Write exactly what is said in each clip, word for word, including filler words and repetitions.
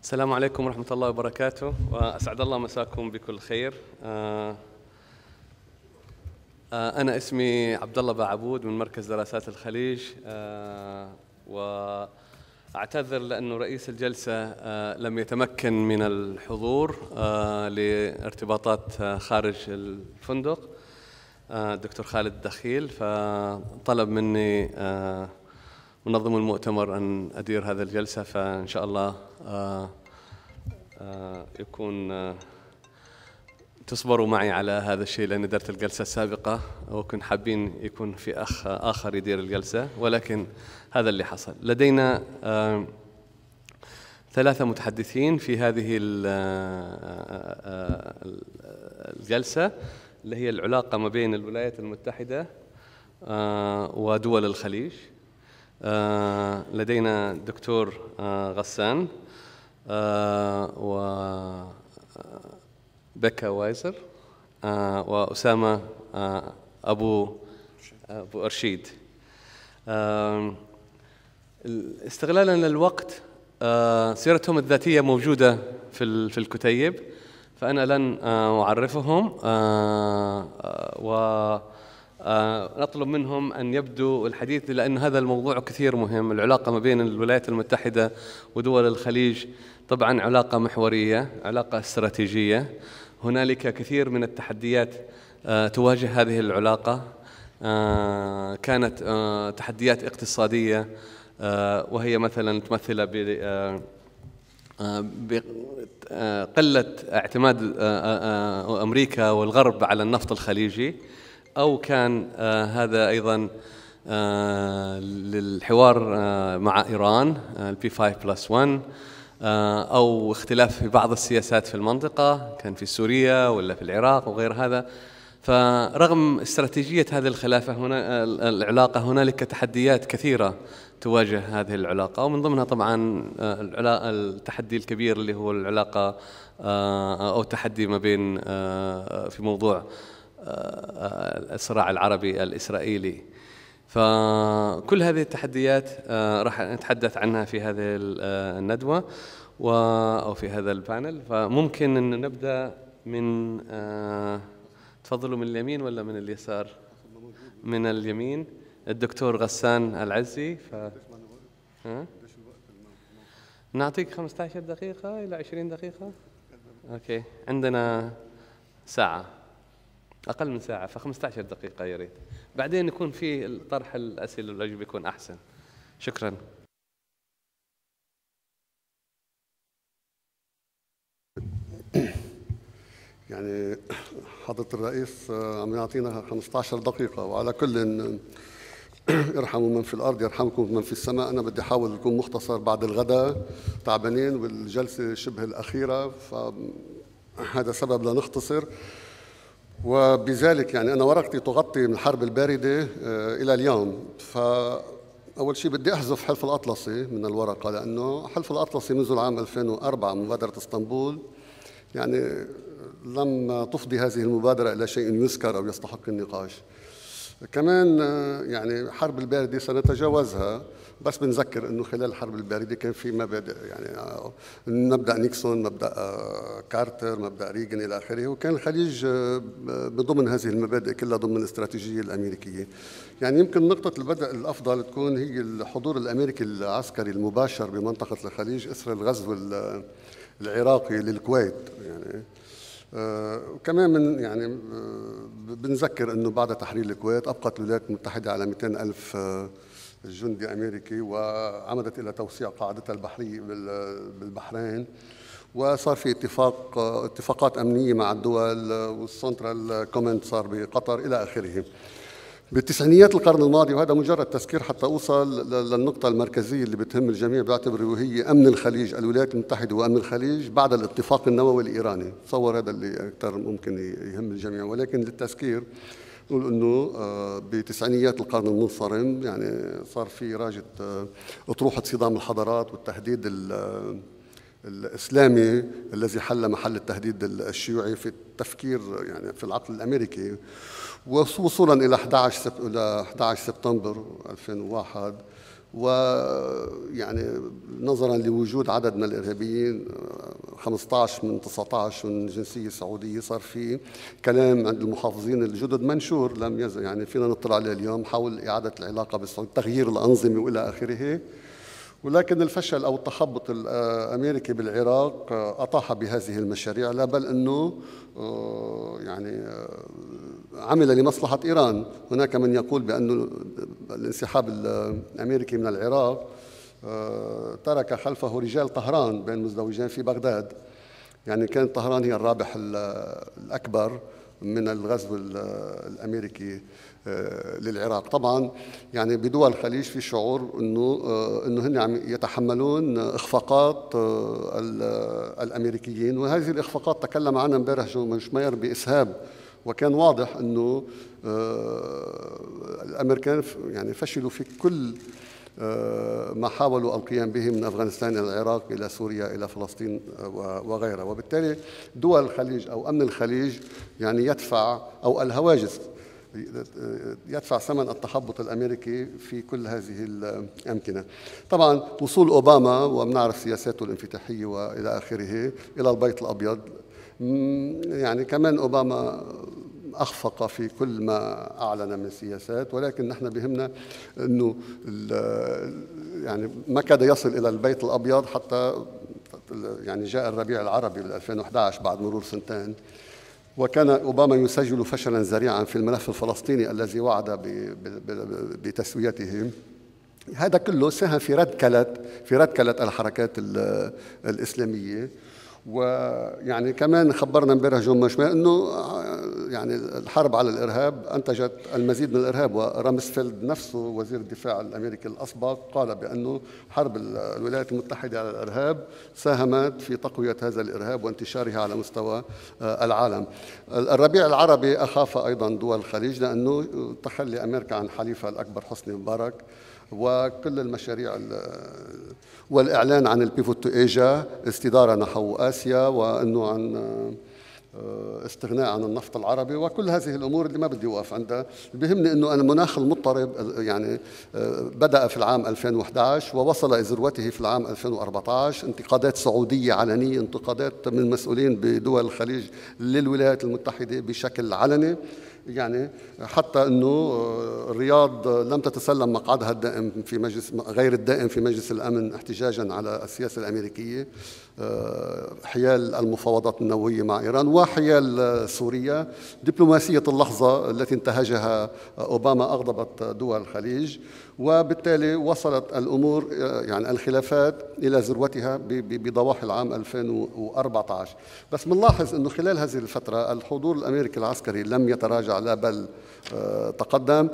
السلام عليكم ورحمة الله وبركاته، وأسعد الله مساكم بكل خير. آه آه أنا اسمي عبد الله باعبود من مركز دراسات الخليج، آه وأعتذر لأنه رئيس الجلسة آه لم يتمكن من الحضور آه لارتباطات آه خارج الفندق، آه الدكتور خالد دخيل، فطلب مني آه منظم المؤتمر أن أدير هذا الجلسة، فإن شاء الله آه آه يكون آه تصبروا معي على هذا الشيء، لأن درت الجلسة السابقة وكن حابين يكون في أخ آخر يدير الجلسة، ولكن هذا اللي حصل. لدينا آه ثلاثة متحدثين في هذه الجلسة، اللي هي العلاقة ما بين الولايات المتحدة آه ودول الخليج. آه لدينا دكتور آه غسان آه وبكا وايزر آه وأسامة آه أبو أبو أرشيد. آه استغلالا للوقت، آه سيرتهم الذاتية موجودة في في الكتيب، فأنا لن آه أعرفهم، آه آه و نطلب منهم أن يبدوا الحديث، لأن هذا الموضوع كثير مهم. العلاقة ما بين الولايات المتحدة ودول الخليج طبعا علاقة محورية، علاقة استراتيجية. هنالك كثير من التحديات تواجه هذه العلاقة، كانت تحديات اقتصادية، وهي مثلا متمثلة بقلة اعتماد أمريكا والغرب على النفط الخليجي، أو كان آه هذا أيضا آه للحوار آه مع إيران، البي خمسة بلس واحد، أو اختلاف في بعض السياسات في المنطقة، كان في سوريا ولا في العراق وغير هذا. فرغم استراتيجية هذه الخلافة هنا العلاقة، هنالك تحديات كثيرة تواجه هذه العلاقة، ومن ضمنها طبعا التحدي الكبير اللي هو العلاقة أو التحدي ما بين في موضوع الصراع العربي الإسرائيلي. فكل هذه التحديات راح نتحدث عنها في هذه الندوة أو في هذا البانل. فممكن أن نبدأ من تفضلوا من اليمين ولا من اليسار؟ من اليمين، الدكتور غسان العزي. ف... ها؟ نعطيك خمسة عشر دقيقة إلى عشرين دقيقة. أوكي، عندنا ساعة، أقل من ساعة، فخمسة عشر دقيقة يا ريت. بعدين يكون في طرح الأسئلة والأجوبة يكون أحسن. شكرا. يعني حضرة الرئيس عم يعطينا خمسة عشر دقيقة، وعلى كل ارحموا من في الأرض يرحمكم من في السماء. أنا بدي أحاول أكون مختصر، بعد الغداء تعبانين والجلسة شبه الأخيرة، فهذا سبب لنختصر. وبذلك يعني أنا ورقتي تغطي من الحرب الباردة إلى اليوم. فأول شيء بدي أحذف حلف الأطلسي من الورقة، لأنه حلف الأطلسي منذ العام ألفين وأربعة مبادرة اسطنبول يعني لم تفضي هذه المبادرة إلى شيء يذكر أو يستحق النقاش. كمان يعني حرب الباردة سنتجاوزها، بس بنذكر انه خلال الحرب الباردة كان في مبادئ، يعني مبدأ نيكسون، مبدأ كارتر، مبدأ ريغن الى اخره، وكان الخليج بضمن هذه المبادئ كلها ضمن الاستراتيجية الامريكية. يعني يمكن نقطة البدء الافضل تكون هي الحضور الامريكي العسكري المباشر بمنطقة الخليج اثر الغزو العراقي للكويت. يعني وكمان من يعني بنذكر انه بعد تحرير الكويت ابقت الولايات المتحده على مئتين ألف جندي امريكي، وعمدت الى توسيع قاعدتها البحريه بالبحرين، وصار في اتفاق اتفاقات امنيه مع الدول، والسنترال كوماند صار بقطر الى اخره. بالتسعينيات القرن الماضي، وهذا مجرد تذكير حتى اوصل للنقطه المركزيه اللي بتهم الجميع بعتبره، وهي امن الخليج، الولايات المتحده وامن الخليج بعد الاتفاق النووي الايراني. تصور هذا اللي اكثر ممكن يهم الجميع، ولكن للتذكير نقول انه بتسعينيات القرن المنصرم يعني صار في راجة اطروحه صدام الحضارات والتهديد الاسلامي الذي حل محل التهديد الشيوعي في التفكير، يعني في العقل الامريكي، وصولا الى أحد عشر سبتمبر ألفين وواحد ويعني نظرا لوجود عدد من الارهابيين خمسة عشر من تسعة عشر من جنسيه سعوديه، صار في كلام عند المحافظين الجدد منشور لم يزل، يعني فينا نطلع عليه اليوم، حول اعاده العلاقه بالسعوديه، تغيير الانظمه والى اخره. ولكن الفشل أو التخبط الأمريكي بالعراق أطاح بهذه المشاريع، لا بل أنه يعني عمل لمصلحة إيران. هناك من يقول بأن الانسحاب الأمريكي من العراق ترك خلفه رجال طهران بين مزدوجين في بغداد، يعني كانت طهران هي الرابح الأكبر من الغزو الأمريكي للعراق. طبعا يعني بدول الخليج في شعور انه انه هن عم يتحملون اخفاقات الامريكيين، وهذه الاخفاقات تكلم عنها امبارح جو شمير باسهاب، وكان واضح انه الامريكان يعني فشلوا في كل ما حاولوا القيام به من افغانستان الى العراق الى سوريا الى فلسطين وغيرها. وبالتالي دول الخليج او امن الخليج يعني يدفع او الهواجس يدفع ثمن التخبط الامريكي في كل هذه الامكنه. طبعا وصول اوباما وبنعرف سياساته الانفتاحيه والى اخره الى البيت الابيض، يعني كمان اوباما اخفق في كل ما اعلن من سياسات، ولكن نحن بهمنا انه يعني ما كاد يصل الى البيت الابيض حتى يعني جاء الربيع العربي بال ألفين وأحد عشر بعد مرور سنتين، وكان أوباما يسجل فشلا ذريعا في الملف الفلسطيني الذي وعد بتسويته. هذا كله ساهم في رد في رد الحركات الإسلامية. ويعني كمان خبرنا امبارح جون مشمال انه يعني الحرب على الارهاب انتجت المزيد من الارهاب، ورامسفيلد نفسه وزير الدفاع الامريكي الاسبق قال بانه حرب الولايات المتحده على الارهاب ساهمت في تقويه هذا الارهاب وانتشاره على مستوى العالم. الربيع العربي اخاف ايضا دول الخليج لانه تخلي امريكا عن حليفها الاكبر حسني مبارك، وكل المشاريع والإعلان عن البيفوت تو إيجا، استدارة نحو آسيا، وأنه عن استغناء عن النفط العربي، وكل هذه الأمور اللي ما بدي أوقف عندها. بيهمني أنه المناخ المضطرب يعني بدأ في العام ألفين وأحد عشر ووصل إلى ذروته في العام ألفين وأربعة عشر، انتقادات سعودية علنية، انتقادات من مسؤولين بدول الخليج للولايات المتحدة بشكل علني، يعني حتى انه الرياض لم تتسلم مقعدها الدائم في مجلس غير الدائم في مجلس الامن احتجاجا على السياسه الامريكيه حيال المفاوضات النوويه مع ايران وحيال سوريا. دبلوماسيه اللحظه التي انتهجها اوباما اغضبت دول الخليج، وبالتالي وصلت الامور يعني الخلافات الى ذروتها بضواحي العام ألفين وأربعة عشر. بس بنلاحظ انه خلال هذه الفتره الحضور الامريكي العسكري لم يتراجع لا بل تقدم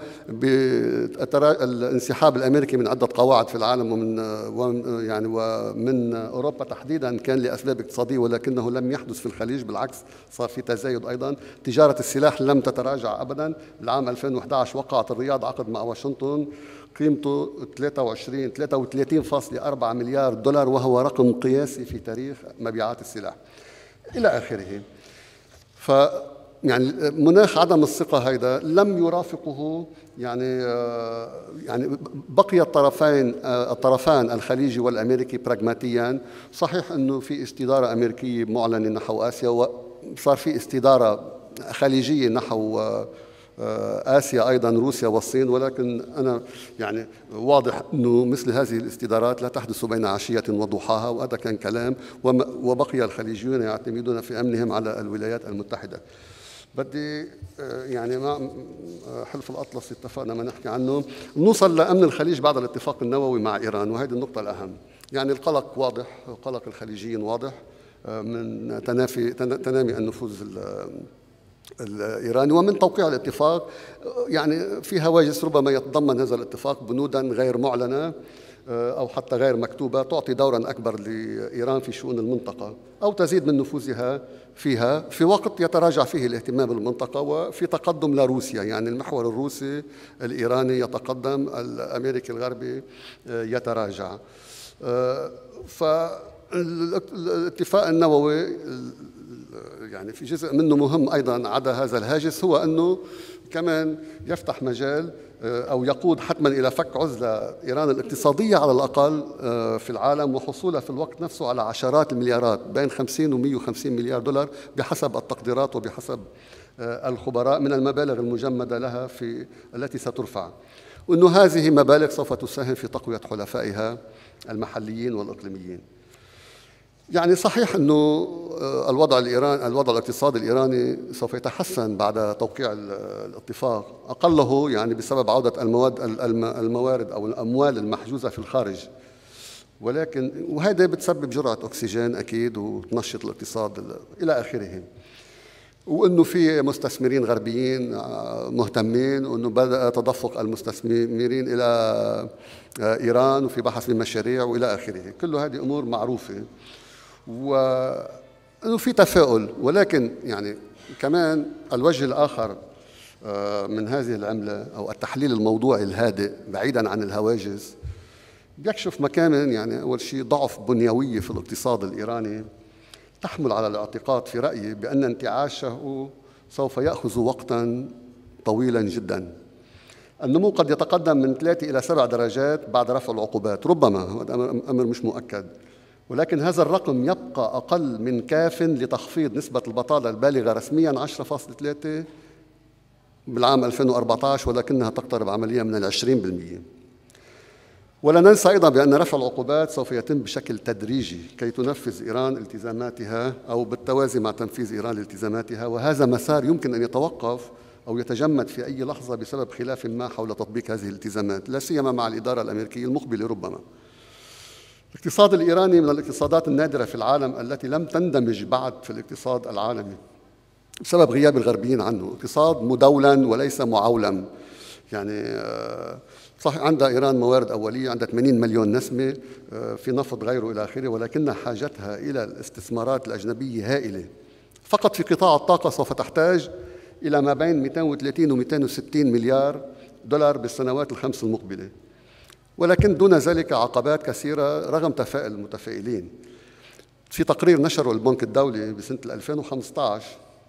بالانسحاب الامريكي من عده قواعد في العالم ومن يعني ومن اوروبا تحديدا كان لاسباب اقتصاديه، ولكنه لم يحدث في الخليج، بالعكس صار في تزايد ايضا. تجاره السلاح لم تتراجع ابدا. العام ألفين وأحد عشر وقعت الرياض عقد مع واشنطن قيمته ثلاثة وعشرين ثلاثة وثلاثين فاصلة أربعة مليار دولار، وهو رقم قياسي في تاريخ مبيعات السلاح الى اخره. ف يعني مناخ عدم الثقة هيدا لم يرافقه يعني يعني بقي الطرفين الطرفان الخليجي والامريكي براغماتيا. صحيح انه في استدارة امريكية معلنة نحو اسيا، وصار في استدارة خليجية نحو آسيا أيضا، روسيا والصين، ولكن أنا يعني واضح أنه مثل هذه الاستدارات لا تحدث بين عشية وضحاها، وهذا كان كلام. وبقي الخليجيون يعتمدون في أمنهم على الولايات المتحدة. بدي يعني مع حلف الأطلسي اتفقنا ما نحكي عنه، نوصل لأمن الخليج بعد الاتفاق النووي مع إيران، وهذه النقطة الأهم. يعني القلق واضح، قلق الخليجيين واضح من تنافي تنامي النفوذ الإيراني ومن توقيع الاتفاق. يعني في هواجس ربما يتضمن هذا الاتفاق بنودا غير معلنة أو حتى غير مكتوبة تعطي دورا أكبر لإيران في شؤون المنطقة، أو تزيد من نفوذها فيها في وقت يتراجع فيه الاهتمام بالمنطقة وفي تقدم لروسيا. يعني المحور الروسي الإيراني يتقدم، الأمريكي الغربي يتراجع. فالاتفاق النووي يعني في جزء منه مهم أيضا عدا هذا الهاجس، هو أنه كمان يفتح مجال أو يقود حتما إلى فك عزلة إيران الاقتصادية على الأقل في العالم، وحصولها في الوقت نفسه على عشرات المليارات بين خمسين ومئة وخمسين مليار دولار بحسب التقديرات وبحسب الخبراء من المبالغ المجمدة لها في التي سترفع، وأنه هذه مبالغ سوف تساهم في تقوية حلفائها المحليين والإقليميين. يعني صحيح أنه الوضع الإيراني الوضع الاقتصادي الإيراني سوف يتحسن بعد توقيع الاتفاق، أقله يعني بسبب عودة المواد الموارد أو الأموال المحجوزة في الخارج، ولكن وهذا بتسبب جرعة أكسجين أكيد وتنشط الاقتصاد إلى آخره، وأنه في مستثمرين غربيين مهتمين، وأنه بدأ تدفق المستثمرين إلى إيران وفي بحث بمشاريع وإلى آخره. كل هذه أمور معروفة وأنه في تفاؤل، ولكن يعني كمان الوجه الآخر من هذه العملة أو التحليل الموضوعي الهادئ بعيداً عن الهواجس بيكشف مكامن يعني أول شيء ضعف بنيوية في الاقتصاد الإيراني تحمل على الاعتقاد في رأيي بأن انتعاشه سوف يأخذ وقتاً طويلاً جداً. النمو قد يتقدم من ثلاثة إلى سبع درجات بعد رفع العقوبات، ربما هذا أمر مش مؤكد، ولكن هذا الرقم يبقى أقل من كاف لتخفيض نسبة البطالة البالغة رسمياً عشرة فاصلة ثلاثة بالعام ألفين وأربعة عشر، ولكنها تقترب عملياً من العشرين بالمئة. ولا ننسى أيضاً بأن رفع العقوبات سوف يتم بشكل تدريجي كي تنفذ إيران التزاماتها أو بالتوازي مع تنفيذ إيران التزاماتها، وهذا مسار يمكن أن يتوقف أو يتجمد في أي لحظة بسبب خلاف ما حول تطبيق هذه الالتزامات، لا سيما مع الإدارة الأمريكية المقبلة ربما. الاقتصاد الإيراني من الاقتصادات النادرة في العالم التي لم تندمج بعد في الاقتصاد العالمي بسبب غياب الغربيين عنه، اقتصاد مدولن وليس معولم. يعني صح عندها إيران موارد أولية، عندها ثمانين مليون نسمة في نفط غيره إلى آخره، ولكن حاجتها إلى الاستثمارات الأجنبية هائلة. فقط في قطاع الطاقة سوف تحتاج إلى ما بين مئتين وثلاثين و مئتين وستين مليار دولار بالسنوات الخمس المقبلة، ولكن دون ذلك عقبات كثيرة رغم تفاؤل المتفائلين. في تقرير نشره البنك الدولي بسنة ألفين وخمسة عشر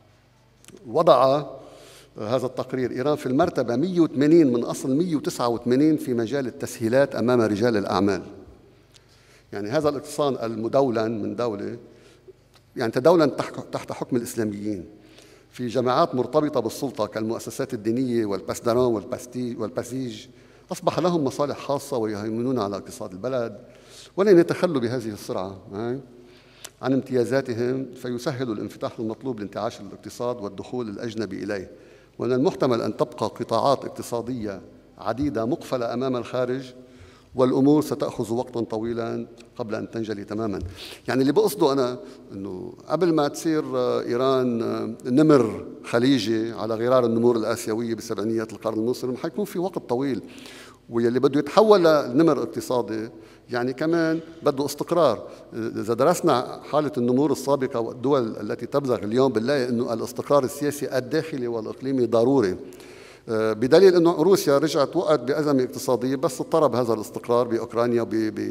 وضع هذا التقرير إيران في المرتبة مئة وثمانين من أصل مئة وتسعة وثمانين في مجال التسهيلات أمام رجال الأعمال. يعني هذا الاقتصاد المدولن من دولة يعني تدولن تحت حكم الإسلاميين في جماعات مرتبطة بالسلطة كالمؤسسات الدينية والباسداران والباسيج، أصبح لهم مصالح خاصة ويهيمنون على اقتصاد البلد، ولن يتخلوا بهذه السرعة عن امتيازاتهم فيسهلوا الانفتاح المطلوب لانتعاش الاقتصاد والدخول الأجنبي إليه. ومن المحتمل أن تبقى قطاعات اقتصادية عديدة مقفلة أمام الخارج، والأمور ستأخذ وقتا طويلا قبل أن تنجلي تماما. يعني اللي بقصده أنا أنه قبل ما تصير إيران نمر خليجي على غرار النمور الآسيوية بسبعينيات القرن المنصرم حيكون في وقت طويل، واللي بده يتحول لنمر اقتصادي يعني كمان بده استقرار. إذا درسنا حالة النمور السابقة والدول التي تبلغ اليوم بنلاقي أنه الاستقرار السياسي الداخلي والإقليمي ضروري، بدليل أنه روسيا رجعت وقعت بأزمة اقتصادية بس اضطرب هذا الاستقرار بأوكرانيا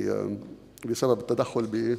بسبب التدخل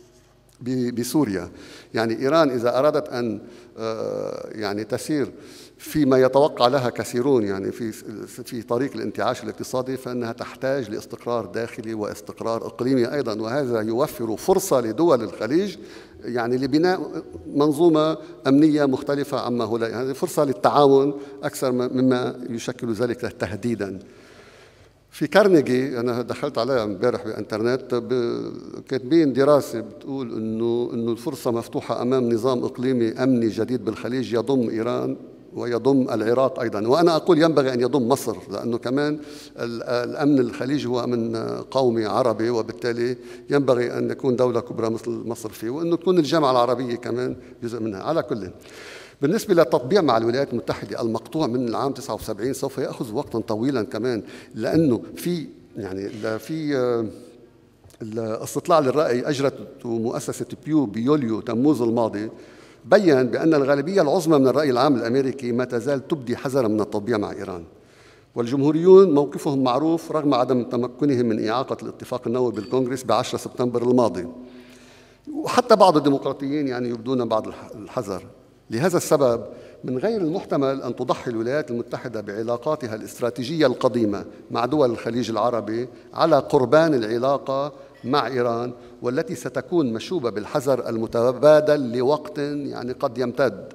بسوريا. يعني إيران إذا أرادت أن يعني تسير فيما يتوقع لها كثيرون يعني في في طريق الانتعاش الاقتصادي، فإنها تحتاج لاستقرار داخلي واستقرار إقليمي أيضا، وهذا يوفر فرصة لدول الخليج يعني لبناء منظومة أمنية مختلفة عما هو، هذه فرصة للتعاون أكثر مما يشكل ذلك تهديدا. في كارنيجي أنا دخلت عليها امبارح بالإنترنت كاتبين دراسة بتقول إنه إنه الفرصة مفتوحة أمام نظام إقليمي أمني جديد بالخليج يضم إيران ويضم العراق أيضا، وأنا أقول ينبغي أن يضم مصر، لأنه كمان الأمن الخليجي هو أمن قومي عربي، وبالتالي ينبغي أن يكون دولة كبرى مثل مصر فيه، وأنه تكون الجامعة العربية كمان جزء منها. على كل، بالنسبة للتطبيع مع الولايات المتحدة المقطوع من العام تسعة وسبعين سوف يأخذ وقتا طويلا كمان، لأنه في يعني في الاستطلاع للرأي أجرته مؤسسة بيو بيوليو تموز الماضي بيّن بأن الغالبية العظمى من الرأي العام الأمريكي ما تزال تبدي حذرا من التطبيع مع إيران، والجمهوريون موقفهم معروف رغم عدم تمكنهم من إعاقة الاتفاق النووي بالكونغرس بعشرة سبتمبر الماضي، وحتى بعض الديمقراطيين يعني يبدون بعض الحذر. لهذا السبب من غير المحتمل أن تضحي الولايات المتحدة بعلاقاتها الاستراتيجية القديمة مع دول الخليج العربي على قربان العلاقة مع إيران، والتي ستكون مشوبة بالحذر المتبادل لوقت يعني قد يمتد.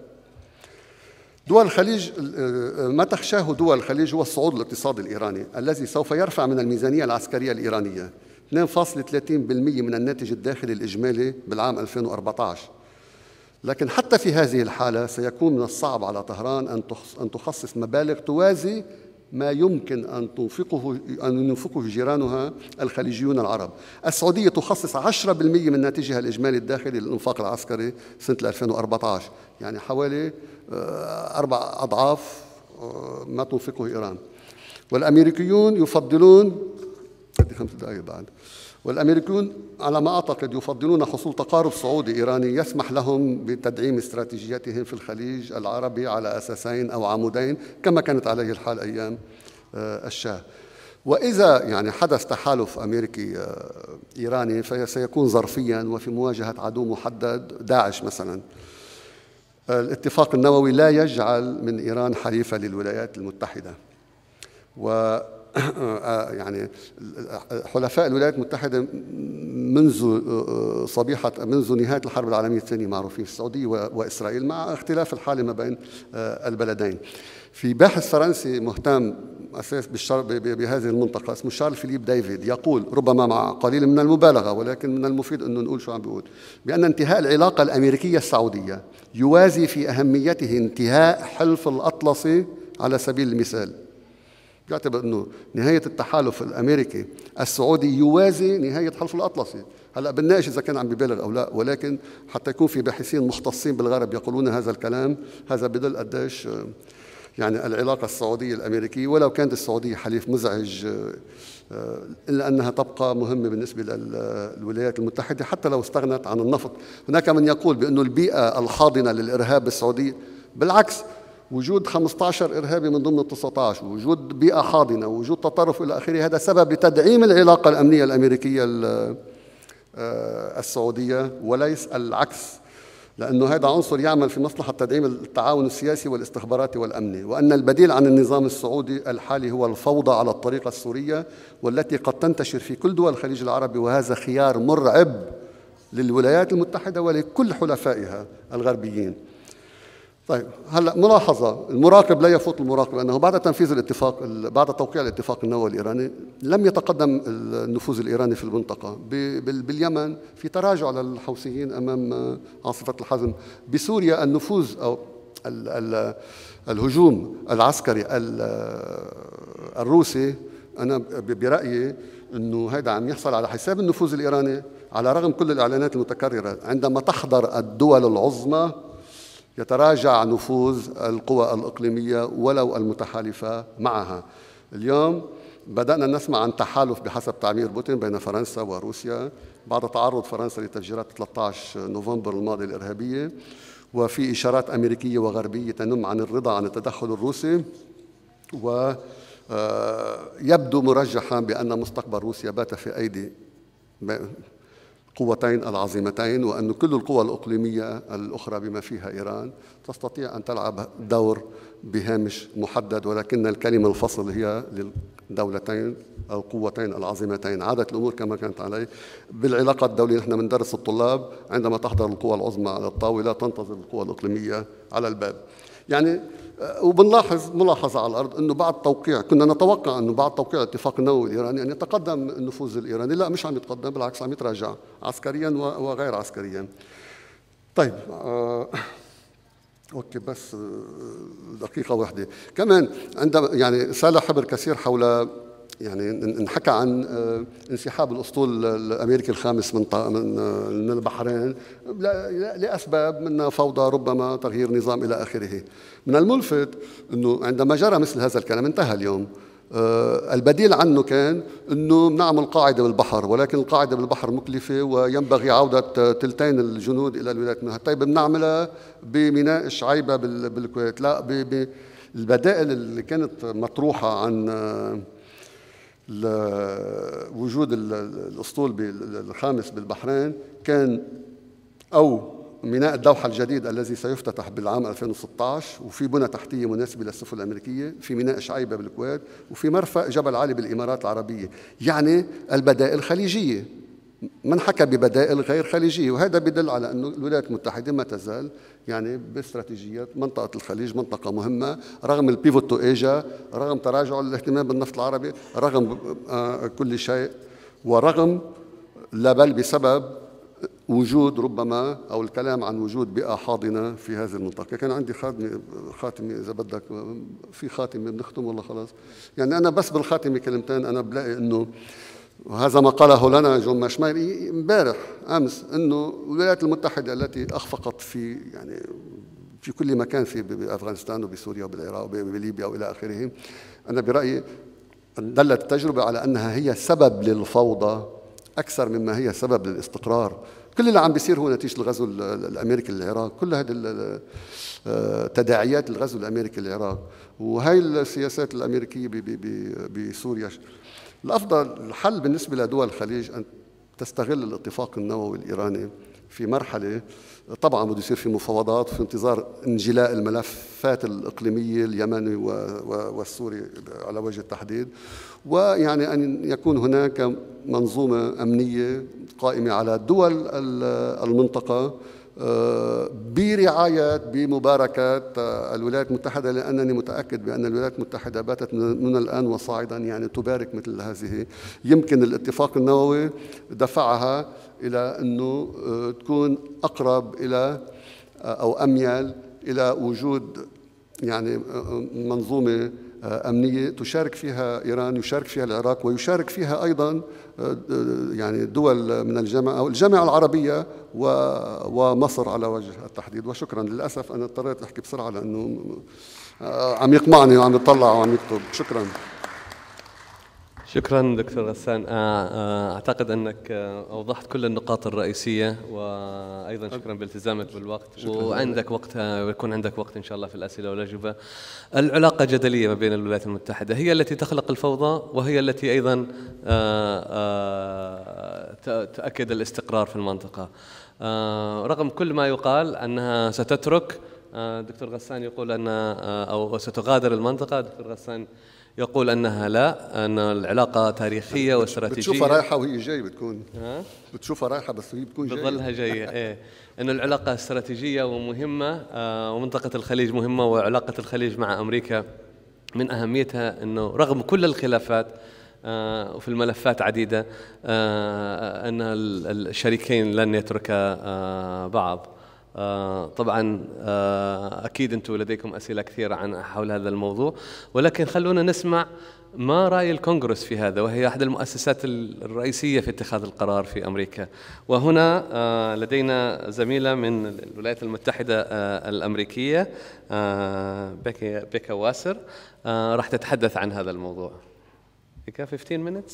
دول الخليج، ما تخشاه دول الخليج هو الصعود الاقتصادي الإيراني الذي سوف يرفع من الميزانية العسكرية الإيرانية اثنين فاصلة ثلاثين بالمئة من الناتج الداخلي الإجمالي بالعام ألفين وأربعة عشر. لكن حتى في هذه الحالة سيكون من الصعب على طهران أن تخصص مبالغ توازي ما يمكن أن تنفقه أن ينفقه جيرانها الخليجيون العرب. السعودية تخصص عشرة بالمئة من ناتجها الإجمالي الداخلي للإنفاق العسكري سنة ألفين وأربعة عشر، يعني حوالي أربع أضعاف ما تنفقه إيران. والأمريكيون يفضلون بدي خمس دقائق بعد والأمريكيون على ما أعتقد يفضلون حصول تقارب سعودي إيراني يسمح لهم بتدعيم استراتيجيتهم في الخليج العربي على أساسين أو عمودين كما كانت عليه الحال أيام الشاه. وإذا يعني حدث تحالف أمريكي إيراني فسيكون ظرفيا وفي مواجهة عدو محدد داعش مثلا. الاتفاق النووي لا يجعل من إيران حليفة للولايات المتحدة، و يعني حلفاء الولايات المتحدة منذ صبيحة منذ نهاية الحرب العالمية الثانية معروفين في السعودية وإسرائيل، مع اختلاف الحالة ما بين البلدين. في باحث فرنسي مهتم أساس بهذه المنطقة اسمه شارل فيليب ديفيد يقول، ربما مع قليل من المبالغة ولكن من المفيد أنه نقول شو عم بيقول، بأن انتهاء العلاقة الأمريكية السعودية يوازي في أهميته انتهاء حلف الأطلسي على سبيل المثال. يعتبر أنه نهاية التحالف الأمريكي السعودي يوازي نهاية حلف الأطلسي. هلأ بنناقش إذا كان عم ببالغ أو لا، ولكن حتى يكون في باحثين مختصين بالغرب يقولون هذا الكلام، هذا بدل قديش يعني العلاقة السعودية الأمريكية، ولو كانت السعودية حليف مزعج إلا أنها تبقى مهمة بالنسبة للولايات المتحدة حتى لو استغنت عن النفط. هناك من يقول بأن البيئة الحاضنة للإرهاب بالسعودية، بالعكس، وجود خمسة عشر إرهابي من ضمن تسعة عشر، وجود بيئة حاضنة، وجود تطرف إلى آخره، هذا سبب لتدعيم العلاقة الأمنية الأمريكية السعودية وليس العكس، لأنه هذا عنصر يعمل في مصلحة تدعيم التعاون السياسي والاستخباراتي والأمني، وأن البديل عن النظام السعودي الحالي هو الفوضى على الطريقة السورية والتي قد تنتشر في كل دول الخليج العربي، وهذا خيار مرعب للولايات المتحدة ولكل حلفائها الغربيين. طيب هلا ملاحظة، المراقب لا يفوت المراقب أنه بعد تنفيذ الاتفاق بعد توقيع الاتفاق النووي الإيراني لم يتقدم النفوذ الإيراني في المنطقة. باليمن في تراجع للحوثيين أمام عاصفة الحزم، بسوريا النفوذ أو ال ال الهجوم العسكري الروسي أنا برأيي أنه هذا عم يحصل على حساب النفوذ الإيراني، على رغم كل الإعلانات المتكررة. عندما تحضر الدول العظمى يتراجع نفوذ القوى الإقليمية ولو المتحالفة معها. اليوم بدأنا نسمع عن تحالف بحسب تعبير بوتين بين فرنسا وروسيا بعد تعرض فرنسا لتفجيرات ثلاثة عشر نوفمبر الماضي الإرهابية، وفي إشارات أمريكية وغربية تنم عن الرضا عن التدخل الروسي، ويبدو مرجحا بأن مستقبل روسيا بات في أيدي قوتين العظيمتين، وأن كل القوى الإقليمية الأخرى بما فيها إيران تستطيع أن تلعب دور بهامش محدد، ولكن الكلمة الفصل هي للدولتين القوتين العظيمتين. عادت الأمور كما كانت عليه. بالعلاقة الدولية نحن بندرس الطلاب عندما تحضر القوى العظمى على الطاولة تنتظر القوى الإقليمية على الباب. يعني وبنلاحظ ملاحظة على الأرض أنه بعد توقيع، كنا نتوقع أنه بعد توقيع الاتفاق النووي الإيراني أن يتقدم النفوذ الإيراني، لا مش عم يتقدم، بالعكس عم يتراجع عسكريا وغير عسكريا. طيب آه أوكي، بس دقيقة واحدة كمان. عندما يعني سال حبر كثير حول يعني انحكى عن انسحاب الاسطول الامريكي الخامس من من البحرين لاسباب منها فوضى، ربما تغيير نظام الى اخره. من الملفت انه عندما جرى مثل هذا الكلام انتهى اليوم. البديل عنه كان انه نعمل قاعده بالبحر، ولكن القاعده بالبحر مكلفه وينبغي عوده ثلثين الجنود الى الولايات المتحده. طيب بنعملها بميناء شعيبه بالكويت؟ لا، البدائل اللي كانت مطروحه عن وجود الاسطول الخامس بالبحرين كان او ميناء الدوحة الجديد الذي سيفتتح بالعام ألفين وستة عشر، وفي بنى تحتية مناسبة للسفن الأمريكية، في ميناء شعيبة بالكويت، وفي مرفأ جبل علي بالإمارات العربية. يعني البدائل خليجية، من حكى ببدائل غير خليجية، وهذا بدل على أنه الولايات المتحدة ما تزال يعني باستراتيجيات منطقة الخليج منطقة مهمة، رغم البيفوت تو ايجا، رغم تراجع الاهتمام بالنفط العربي، رغم كل شيء، ورغم لا بل بسبب وجود ربما أو الكلام عن وجود بيئة حاضنة في هذه المنطقة. كان عندي خاتمة خاتمة إذا بدك، في خاتمة بنختم ولا خلاص؟ يعني أنا بس بالخاتمة كلمتين. أنا بلاقي إنه وهذا ما قاله لنا جون ماشمايل امبارح امس، انه الولايات المتحده التي اخفقت في يعني في كل مكان في بافغانستان وبسوريا وبالعراق وبليبيا والى اخره، انا برايي دلت التجربه على انها هي سبب للفوضى اكثر مما هي سبب للاستقرار. كل اللي عم بيصير هو نتيجه الغزو الامريكي للعراق، كل هذه تداعيات الغزو الامريكي للعراق، وهي السياسات الامريكيه بسوريا. الأفضل الحل بالنسبة لدول الخليج أن تستغل الاتفاق النووي الإيراني في مرحلة، طبعا بده يصير في مفاوضات في انتظار انجلاء الملفات الإقليمية اليمني والسوري على وجه التحديد، ويعني أن يكون هناك منظومة أمنية قائمة على دول المنطقة برعاية بمباركات الولايات المتحدة، لأنني متأكد بأن الولايات المتحدة باتت من الآن وصاعدا يعني تبارك مثل هذه. يمكن الاتفاق النووي دفعها إلى أنه تكون أقرب إلى أو أميل إلى وجود يعني منظومة أمنية تشارك فيها إيران، يشارك فيها العراق، ويشارك فيها أيضا يعني دول من الجامعة أو الجامعة العربية ومصر على وجه التحديد. وشكرا. للأسف أنا اضطريت أحكي بسرعة لأنه عم يقمعني وعم يطلع وعم يكتب. شكرا. شكرا دكتور غسان. أعتقد أنك أوضحت كل النقاط الرئيسية، وأيضا شكرا بالتزامك بالوقت، وعندك وقت ويكون عندك وقت إن شاء الله في الأسئلة والأجوبة. العلاقة جدلية ما بين الولايات المتحدة هي التي تخلق الفوضى، وهي التي أيضا تؤكد الاستقرار في المنطقة، رغم كل ما يقال أنها ستترك. دكتور غسان يقول أن أو ستغادر المنطقة، دكتور غسان يقول أنها لا، أن العلاقة تاريخية واستراتيجية. بتشوفها رايحة وهي جاية بتكون ها؟ بتشوفها رايحة بس هي بتكون جاية بتظلها جاية. إيه، أن العلاقة استراتيجية ومهمة، ومنطقة الخليج مهمة، وعلاقة الخليج مع أمريكا من أهميتها أنه رغم كل الخلافات وفي الملفات عديدة أن الشريكين لن يتركا بعض. آه طبعا آه أكيد أنتم لديكم أسئلة كثيرة عن حول هذا الموضوع، ولكن خلونا نسمع ما رأي الكونغرس في هذا، وهي أحد المؤسسات الرئيسية في اتخاذ القرار في أمريكا. وهنا آه لدينا زميلة من الولايات المتحدة آه الأمريكية، آه بيكا, بيكا واسر، آه راح تتحدث عن هذا الموضوع. بيكا خمستاشر minutes.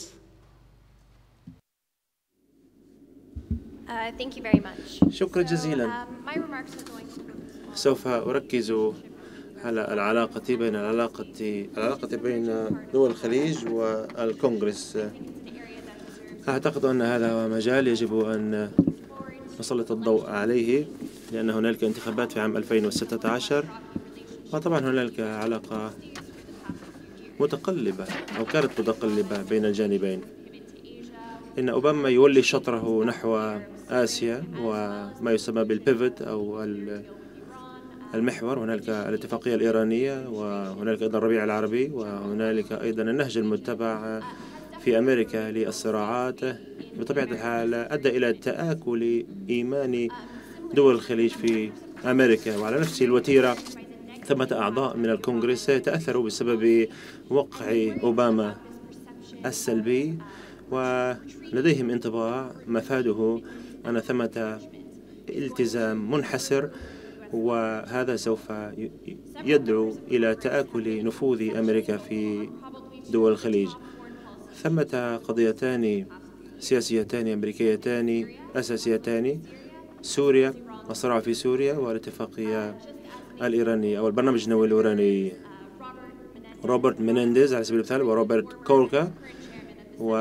Uh, thank you very much. شكرا جزيلا. Um, my remarks are going to... سوف أركز على العلاقة بين العلاقة العلاقة بين دول الخليج والكونغرس. أعتقد أن هذا هو مجال يجب أن نسلط الضوء عليه، لأن هنالك انتخابات في عام ألفين وستة عشر، وطبعا هنالك علاقة متقلبة أو كانت متقلبة بين الجانبين. إن أوباما يولي شطره نحو آسيا وما يسمى بالبيفوت أو المحور. هنالك الاتفاقية الإيرانية، وهنالك أيضا الربيع العربي، وهنالك أيضا النهج المتبع في أمريكا للصراعات. بطبيعة الحال أدى إلى تآكل إيمان دول الخليج في أمريكا، وعلى نفس الوتيرة ثمة أعضاء من الكونغرس تأثروا بسبب وقع أوباما السلبي، ولديهم انطباع مفاده أن ثمة التزام منحسر، وهذا سوف يدعو إلى تآكل نفوذ أمريكا في دول الخليج. ثمة قضيتان سياسيتان أمريكيتان أساسيتان: سوريا، الصراع في سوريا، والاتفاقية الإيرانية أو البرنامج النووي الإيراني. روبرت مينينديز على سبيل المثال وروبرت كولكا، و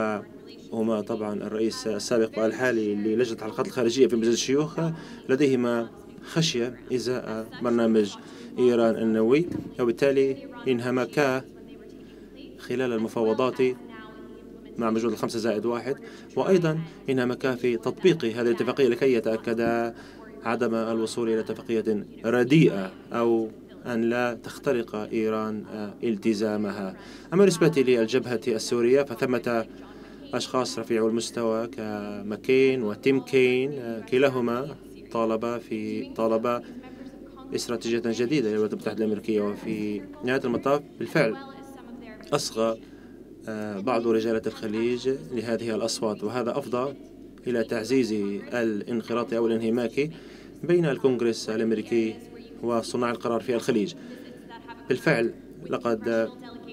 هما طبعا الرئيس السابق والحالي للجنة العلاقات الخارجية في مجلس الشيوخ لديهما خشية إزاء برنامج إيران النووي، وبالتالي انهمكا خلال المفاوضات مع مجموعة الخمسة زائد واحد، وأيضا انهمكا في تطبيق هذه الاتفاقية لكي يتأكد عدم الوصول إلى اتفاقية رديئة أو أن لا تخترق إيران التزامها. أما بالنسبة للجبهة السورية فثمة أشخاص رفيعو المستوى كماكين وتيم كين، كلاهما طالب في طالب استراتيجية جديدة للولايات المتحدة الأمريكية، وفي نهاية المطاف بالفعل أصغى بعض رجالة الخليج لهذه الأصوات، وهذا أفضى إلى تعزيز الانخراط أو الانهماك بين الكونغرس الأمريكي وصناع القرار في الخليج. بالفعل لقد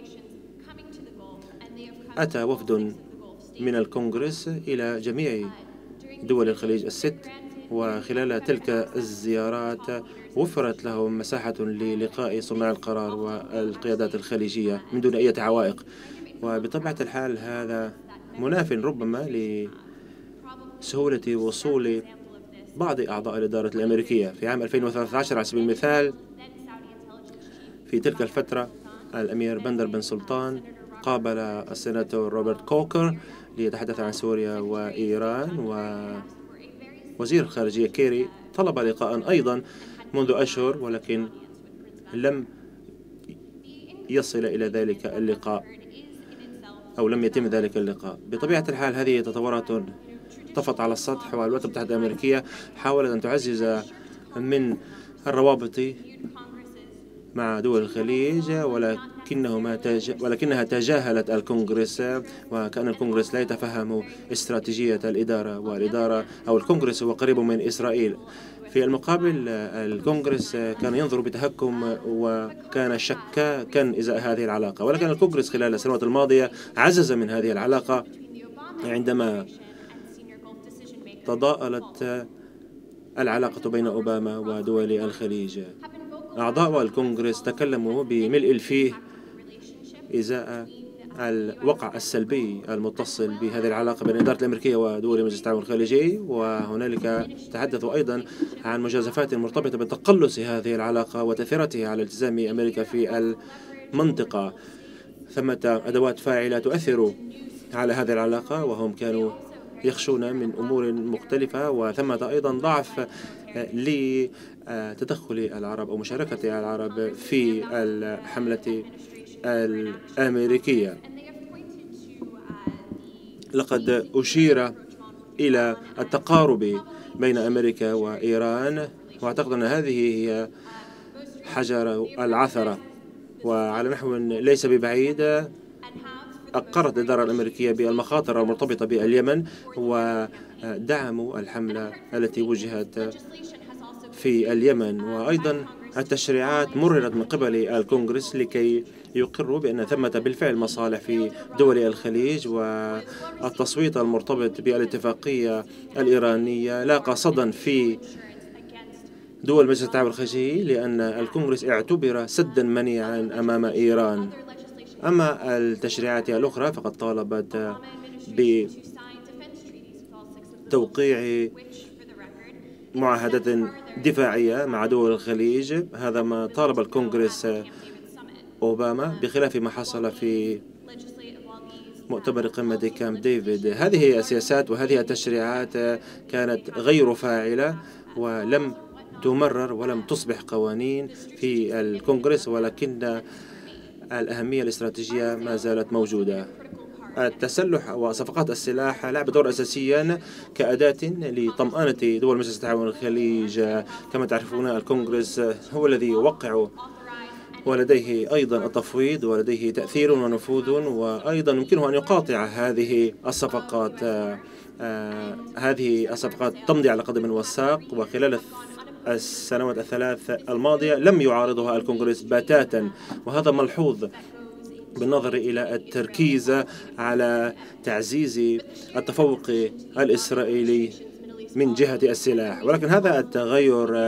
أتى وفد من الكونغرس إلى جميع دول الخليج الست، وخلال تلك الزيارات وفرت لهم مساحة للقاء صناع القرار والقيادات الخليجية من دون أي عوائق. وبطبيعة الحال هذا مناف ربما لسهولة وصول بعض أعضاء الإدارة الأمريكية. في عام ألفين وثلاثة عشر على سبيل المثال، في تلك الفترة الأمير بندر بن سلطان قابل السيناتور روبرت كوكر ليتحدث عن سوريا وإيران، ووزير الخارجية كيري طلب لقاء أيضا منذ أشهر، ولكن لم يصل إلى ذلك اللقاء أو لم يتم ذلك اللقاء. بطبيعة الحال هذه تطورات طفت على السطح، والولايات المتحدة الأمريكية حاولت أن تعزز من الروابط مع دول الخليج، ولكنهما تج... ولكنها تجاهلت الكونغرس، وكأن الكونغرس لا يتفهم استراتيجية الإدارة، والإدارة أو الكونغرس هو قريب من إسرائيل. في المقابل الكونغرس كان ينظر بتهكم وكان شكاكا إزاء هذه العلاقة، ولكن الكونغرس خلال السنوات الماضية عزز من هذه العلاقة عندما تضاءلت العلاقة بين أوباما ودول الخليج. أعضاء الكونغرس تكلموا بملء الفيه إزاء الوقع السلبي المتصل بهذه العلاقة بين الإدارة الأمريكية ودول مجلس التعاون الخليجي، وهنالك تحدثوا أيضا عن مجازفات مرتبطة بتقلص هذه العلاقة وتأثيراتها على التزام أمريكا في المنطقة. ثمة أدوات فاعلة تؤثر على هذه العلاقة، وهم كانوا يخشون من أمور مختلفة، وثمة أيضا ضعف لتدخل العرب أو مشاركة العرب في الحملة الأمريكية. لقد أشير إلى التقارب بين أمريكا وإيران، وأعتقد أن هذه هي حجر العثرة. وعلى نحو ليس ببعيد أقرت الإدارة الأمريكية بالمخاطر المرتبطة باليمن، ودعموا الحملة التي وجهت في اليمن، وأيضا التشريعات مررت من قبل الكونغرس لكي يقروا بأن ثمة بالفعل مصالح في دول الخليج، والتصويت المرتبط بالاتفاقية الإيرانية لاقى صدى في دول مجلس التعاون الخليجي، لأن الكونغرس اعتبر سدا منيعا أمام إيران. أما التشريعات الأخرى فقد طالبت بتوقيع معاهدة دفاعية مع دول الخليج. هذا ما طالب الكونغرس أوباما، بخلاف ما حصل في مؤتمر قمة كامب ديفيد. هذه هي السياسات وهذه التشريعات كانت غير فاعلة ولم تمرر ولم تصبح قوانين في الكونغرس، ولكن الأهمية الاستراتيجية ما زالت موجودة. التسلح وصفقات السلاح لعب دور أساسيا كأداة لطمأنة دول مجلس التعاون الخليج. كما تعرفون الكونغرس هو الذي يوقع، ولديه أيضا التفويض، ولديه تأثير ونفوذ، وأيضا يمكنه أن يقاطع هذه الصفقات. آه هذه الصفقات تمضي على قدم وساق، وخلال السنوات الثلاث الماضية لم يعارضها الكونغرس بتاتا، وهذا ملحوظ بالنظر إلى التركيز على تعزيز التفوق الإسرائيلي من جهة السلاح. ولكن هذا التغير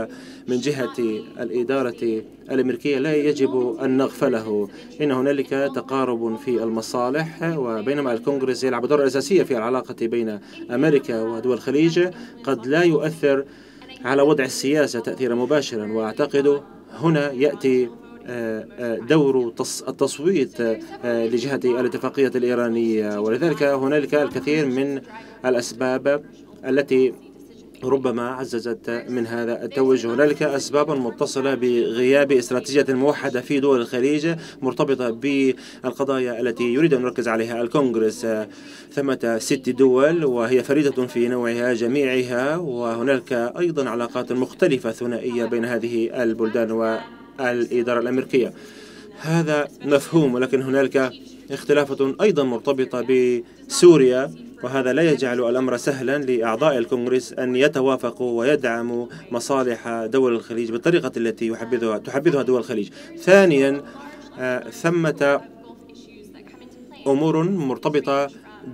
من جهة الإدارة الأمريكية لا يجب أن نغفله. إن هنالك تقارب في المصالح، وبينما الكونغرس يلعب دورا أساسيا في العلاقة بين أمريكا ودول الخليج قد لا يؤثر على وضع السياسة تأثيرا مباشرا. وأعتقد هنا يأتي دور التصويت لجهة الاتفاقية الإيرانية، ولذلك هنالك الكثير من الأسباب التي ربما عززت من هذا التوجه. هنالك أسباب متصلة بغياب استراتيجية موحدة في دول الخليج مرتبطة بالقضايا التي يريد أن يركز عليها الكونغرس. ثمة ست دول وهي فريدة في نوعها جميعها، وهنالك أيضا علاقات مختلفة ثنائية بين هذه البلدان والإدارة الأمريكية. هذا مفهوم، ولكن هنالك اختلافات أيضا مرتبطة بسوريا، وهذا لا يجعل الأمر سهلا لأعضاء الكونغرس أن يتوافقوا ويدعموا مصالح دول الخليج بالطريقة التي يحبذها تحبذها دول الخليج. ثانيا، ثمة أمور مرتبطة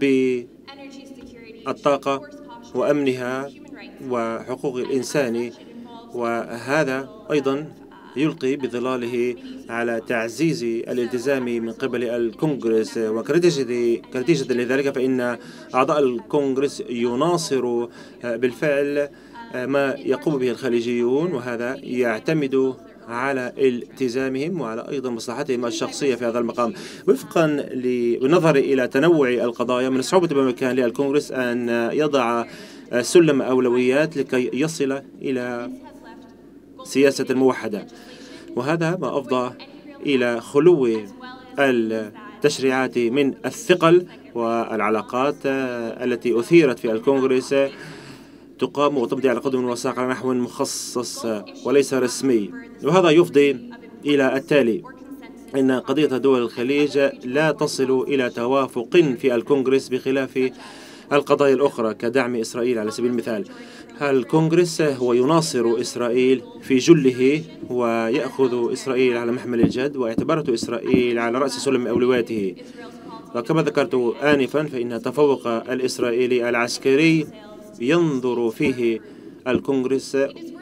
بالطاقة وأمنها وحقوق الإنسان، وهذا أيضا يلقي بظلاله على تعزيز الالتزام من قبل الكونغرس. وكنتيجة لذلك فإن أعضاء الكونغرس يناصروا بالفعل ما يقوم به الخليجيون، وهذا يعتمد على التزامهم وعلى أيضا مصلحتهم الشخصية في هذا المقام. وفقا بالنظر إلى تنوع القضايا، من الصعوبة بمكان للكونغرس أن يضع سلم أولويات لكي يصل إلى سياسة موحدة، وهذا ما أفضى إلى خلو التشريعات من الثقل، والعلاقات التي أثيرت في الكونغرس تقام وتمضي على قدم وساق على نحو مخصص وليس رسمي. وهذا يفضي إلى التالي: إن قضية دول الخليج لا تصل إلى توافق في الكونغرس بخلاف القضايا الأخرى كدعم إسرائيل على سبيل المثال. الكونغرس هو يناصر إسرائيل في جله ويأخذ إسرائيل على محمل الجد، واعتبرت إسرائيل على رأس سلم أولوياته. وكما ذكرت آنفا فإن التفوق الإسرائيلي العسكري ينظر فيه الكونغرس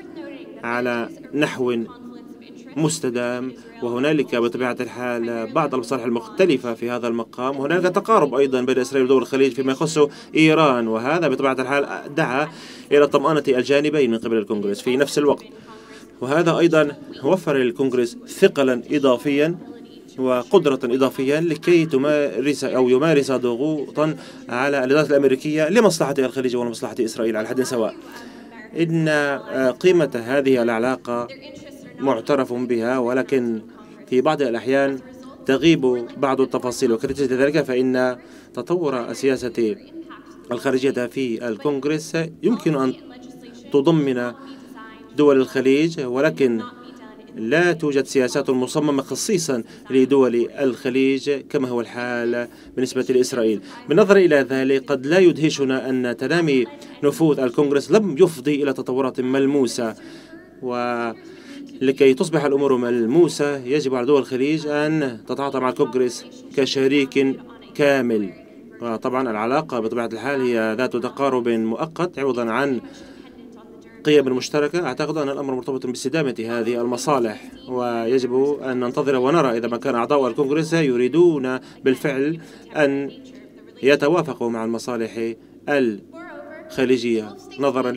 على نحو مستدام، وهنالك بطبيعة الحال بعض المصالح المختلفة في هذا المقام. وهنالك تقارب أيضا بين إسرائيل ودول الخليج فيما يخص إيران، وهذا بطبيعة الحال دعا إلى طمأنة الجانبين من قبل الكونغرس في نفس الوقت. وهذا أيضا وفر للكونغرس ثقلا إضافيا وقدرة إضافية لكي تمارس أو يمارس ضغوطا على الإدارة الأمريكية لمصلحة الخليج ومصلحة إسرائيل على حد سواء. إن قيمة هذه العلاقة معترف بها، ولكن في بعض الأحيان تغيب بعض التفاصيل. وكنتيجة ذلك فإن تطور السياسة الخارجية في الكونغرس يمكن أن تضمن دول الخليج، ولكن لا توجد سياسات مصممة خصيصا لدول الخليج كما هو الحال بالنسبة لإسرائيل. بالنظر إلى ذلك قد لا يدهشنا أن تنامي نفوذ الكونغرس لم يفضي إلى تطورات ملموسة، ولكي تصبح الأمور ملموسة يجب على دول الخليج أن تتعاطى مع الكونغرس كشريك كامل. وطبعا العلاقة بطبيعة الحال هي ذات تقارب مؤقت عوضا عن قيم مشتركة. أعتقد أن الأمر مرتبط باستدامة هذه المصالح، ويجب أن ننتظر ونرى إذا ما كان أعضاء الكونغرس يريدون بالفعل أن يتوافقوا مع المصالح الخليجية نظرا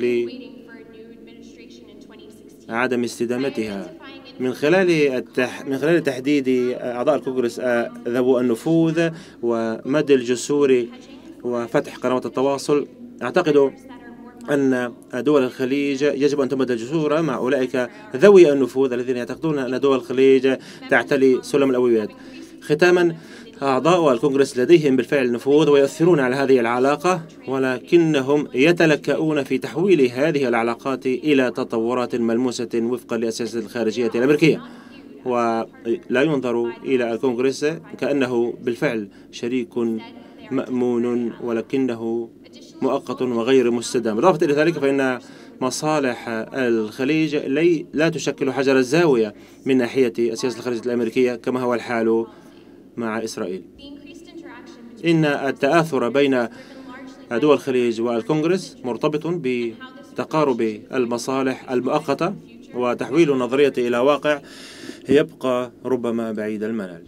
لعدم استدامتها. من خلال التح... من خلال تحديد أعضاء الكونغرس ذوو النفوذ ومد الجسور وفتح قنوات التواصل، أعتقد أن دول الخليج يجب أن تمد الجسور مع أولئك ذوي النفوذ الذين يعتقدون أن دول الخليج تعتلي سلم الأولويات. ختاما، أعضاء الكونغرس لديهم بالفعل نفوذ ويؤثرون على هذه العلاقة، ولكنهم يتلكؤون في تحويل هذه العلاقات إلى تطورات ملموسة وفقا للسياسة الخارجية الأمريكية، ولا ينظر إلى الكونغرس كأنه بالفعل شريك مأمون ولكنه مؤقت وغير مستدام. بالإضافة إلى ذلك فإن مصالح الخليج لا تشكل حجر الزاوية من ناحية السياسة الخارجية الأمريكية كما هو الحال مع إسرائيل. إن التآثر بين دول الخليج والكونغرس مرتبط بتقارب المصالح المؤقتة وتحويل النظرية إلى واقع يبقى ربما بعيد المنال.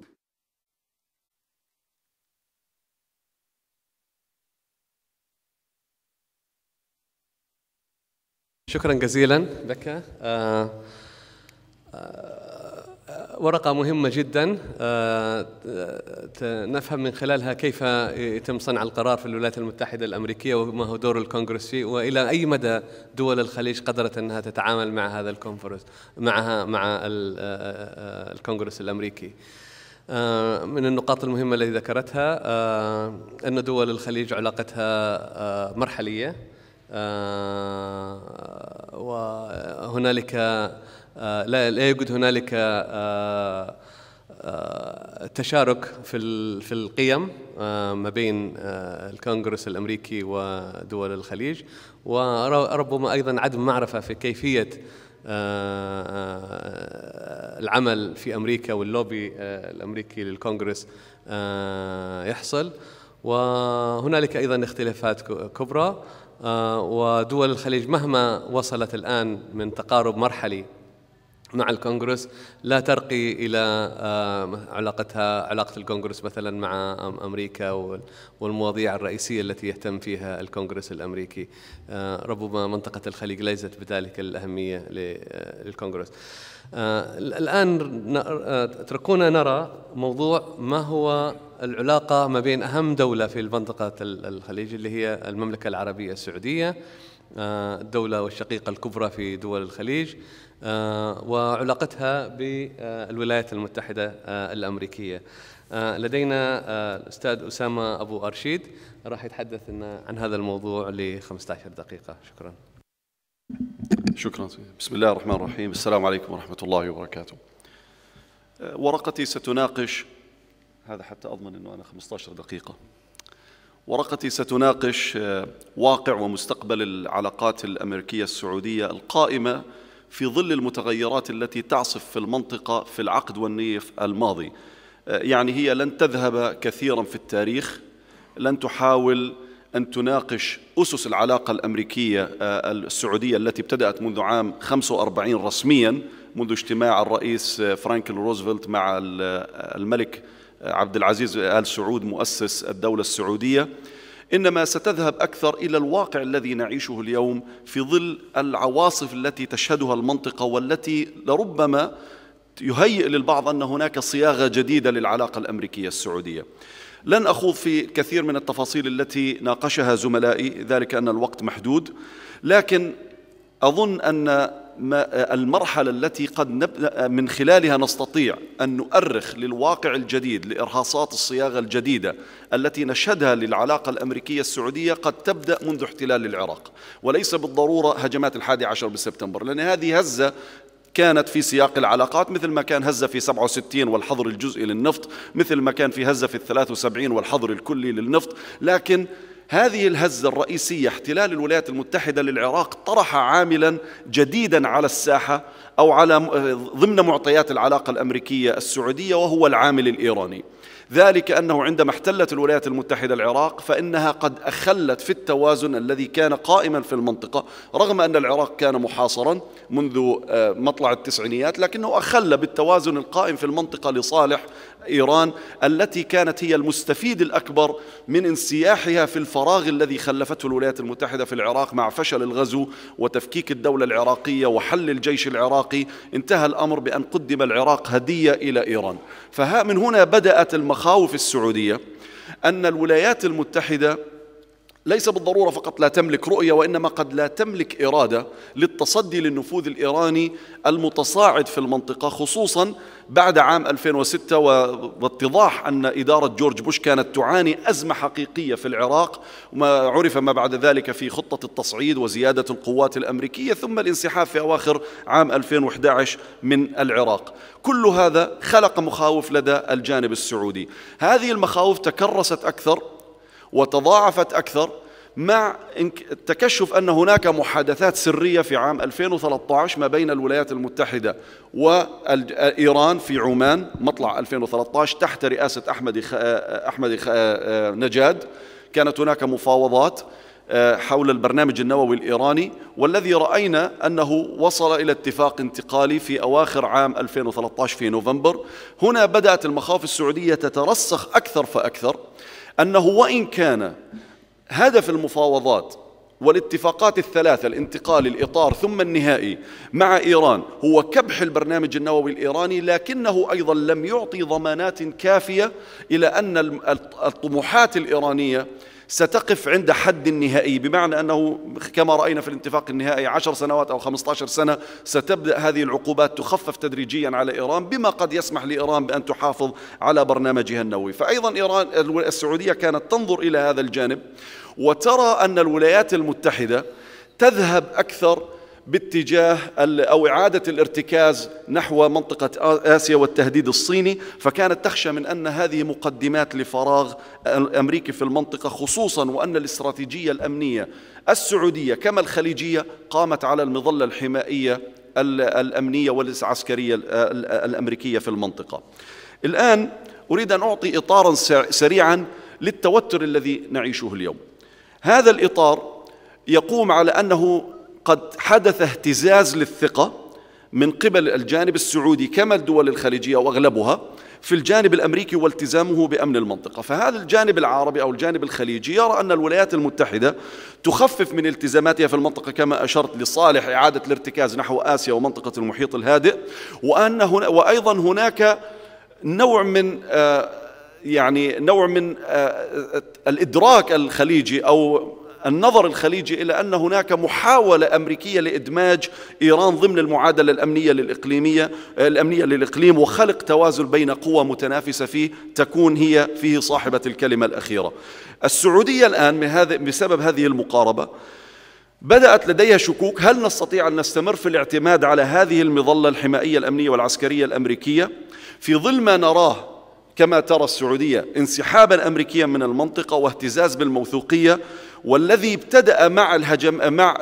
شكرا جزيلا لك. آه آه ورقة مهمة جدا آه نفهم من خلالها كيف يتم صنع القرار في الولايات المتحدة الأمريكية وما هو دور الكونغرس فيه، وإلى أي مدى دول الخليج قدرت أنها تتعامل مع هذا الكونفرنس معها مع الكونغرس الأمريكي. آه من النقاط المهمة التي ذكرتها آه أن دول الخليج علاقتها آه مرحلية، آه وهنالك آه لا, لا يوجد هنالك آه آه تشارك في في القيم آه ما بين آه الكونغرس الأمريكي ودول الخليج، وربما أيضا عدم معرفة في كيفية آه العمل في أمريكا واللوبي آه الأمريكي للكونغرس آه يحصل. وهنالك أيضا اختلافات كبرى، آه ودول الخليج مهما وصلت الآن من تقارب مرحلي مع الكونغرس لا ترقي إلى آه علاقتها علاقة الكونغرس مثلا مع أمريكا والمواضيع الرئيسية التي يهتم فيها الكونغرس الأمريكي. آه ربما منطقة الخليج ليست بذلك الأهمية للكونغرس. آه الآن اتركونا نرى موضوع ما هو العلاقة ما بين أهم دولة في منطقة الخليج اللي هي المملكة العربية السعودية، الدولة والشقيقة الكبرى في دول الخليج، وعلاقتها بالولايات المتحدة الأمريكية. لدينا الأستاذ أسامة أبو أرشيد راح يتحدث عن هذا الموضوع ل خمسة عشر دقيقة. شكرا. شكرا. بسم الله الرحمن الرحيم. السلام عليكم ورحمة الله وبركاته. ورقتي ستناقش هذا حتى أضمن أنه أنا خمسة عشر دقيقة. ورقتي ستناقش واقع ومستقبل العلاقات الأمريكية السعودية القائمة في ظل المتغيرات التي تعصف في المنطقة في العقد والنيف الماضي. يعني هي لن تذهب كثيرا في التاريخ، لن تحاول أن تناقش أسس العلاقة الأمريكية السعودية التي ابتدأت منذ عام خمسة وأربعين رسميا، منذ اجتماع الرئيس فرانكلين روزفلت مع الملك عبد العزيز آل سعود مؤسس الدولة السعودية. إنما ستذهب أكثر إلى الواقع الذي نعيشه اليوم في ظل العواصف التي تشهدها المنطقة، والتي لربما يهيئ للبعض أن هناك صياغة جديدة للعلاقة الأمريكية السعودية. لن أخوض في كثير من التفاصيل التي ناقشها زملائي ذلك أن الوقت محدود، لكن أظن أن المرحلة التي قد نبدأ من خلالها نستطيع أن نؤرخ للواقع الجديد لإرهاصات الصياغة الجديدة التي نشهدها للعلاقة الأمريكية السعودية قد تبدأ منذ احتلال العراق، وليس بالضرورة هجمات الحادي عشر بسبتمبر، لأن هذه هزة كانت في سياق العلاقات، مثل ما كان هزة في سبعة وستين والحظر الجزئي للنفط، مثل ما كان في هزة في الثلاث وسبعين والحظر الكلي للنفط. لكن هذه الهزة الرئيسية احتلال الولايات المتحدة للعراق طرح عاملا جديدا على الساحة أو على ضمن معطيات العلاقة الأمريكية السعودية، وهو العامل الإيراني. ذلك أنه عندما احتلت الولايات المتحدة العراق فإنها قد أخلت في التوازن الذي كان قائما في المنطقة، رغم أن العراق كان محاصرا منذ مطلع التسعينيات، لكنه أخل بالتوازن القائم في المنطقة لصالح إيران التي كانت هي المستفيد الأكبر من انسياحها في الفراغ الذي خلفته الولايات المتحدة في العراق مع فشل الغزو وتفكيك الدولة العراقية وحل الجيش العراقي. انتهى الأمر بأن قدم العراق هدية إلى إيران. فها من هنا بدأت المخاوف السعودية أن الولايات المتحدة ليس بالضرورة فقط لا تملك رؤية، وإنما قد لا تملك إرادة للتصدي للنفوذ الإيراني المتصاعد في المنطقة، خصوصا بعد عام ألفين وستة واتضاح أن إدارة جورج بوش كانت تعاني أزمة حقيقية في العراق، وما عرف ما بعد ذلك في خطة التصعيد وزيادة القوات الأمريكية، ثم الانسحاب في أواخر عام ألفين وأحد عشر من العراق. كل هذا خلق مخاوف لدى الجانب السعودي. هذه المخاوف تكرست أكثر وتضاعفت أكثر مع التكشف أن هناك محادثات سرية في عام ألفين وثلاثة عشر ما بين الولايات المتحدة وإيران في عمان مطلع ألفين وثلاثة عشر تحت رئاسة أحمد أحمد نجاد. كانت هناك مفاوضات حول البرنامج النووي الإيراني، والذي رأينا أنه وصل إلى اتفاق انتقالي في أواخر عام ألفين وثلاثة عشر في نوفمبر. هنا بدأت المخاوف السعودية تترسخ أكثر فأكثر، أنه وإن كان هدف المفاوضات والاتفاقات الثلاثة، الانتقالي، الإطار، ثم النهائي مع إيران، هو كبح البرنامج النووي الإيراني، لكنه أيضا لم يعطي ضمانات كافية إلى أن الطموحات الإيرانية ستقف عند حد نهائي، بمعنى أنه كما رأينا في الاتفاق النهائي عشر سنوات أو خمسة عشر سنة ستبدأ هذه العقوبات تخفف تدريجيا على إيران، بما قد يسمح لإيران بأن تحافظ على برنامجها النووي. فأيضا إيران السعودية كانت تنظر إلى هذا الجانب، وترى أن الولايات المتحدة تذهب أكثر باتجاه أو إعادة الارتكاز نحو منطقة آسيا والتهديد الصيني، فكانت تخشى من أن هذه مقدمات لفراغ أمريكي في المنطقة، خصوصا وأن الاستراتيجية الأمنية السعودية كما الخليجية قامت على المظلة الحمائية الأمنية والعسكرية الأمريكية في المنطقة. الآن أريد أن أعطي إطارا سريعا للتوتر الذي نعيشه اليوم. هذا الإطار يقوم على أنه قد حدث اهتزاز للثقة من قبل الجانب السعودي كما الدول الخليجية وأغلبها في الجانب الأمريكي والتزامه بأمن المنطقة. فهذا الجانب العربي أو الجانب الخليجي يرى أن الولايات المتحدة تخفف من التزاماتها في المنطقة كما أشرت لصالح إعادة الارتكاز نحو آسيا ومنطقة المحيط الهادئ، وأن هنا وأيضا هناك نوع من آه يعني نوع من آه الإدراك الخليجي أو النظر الخليجي إلى أن هناك محاولة أمريكية لإدماج إيران ضمن المعادلة الأمنية للإقليمية الأمنية للإقليم، وخلق توازن بين قوى متنافسة فيه تكون هي فيه صاحبة الكلمة الأخيرة. السعودية الآن بسبب هذه المقاربة بدأت لديها شكوك: هل نستطيع أن نستمر في الاعتماد على هذه المظلة الحمائية الأمنية والعسكرية الأمريكية في ظل ما نراه كما ترى السعودية انسحابا أمريكيا من المنطقة واهتزاز بالموثوقية، والذي ابتدأ مع الهجم مع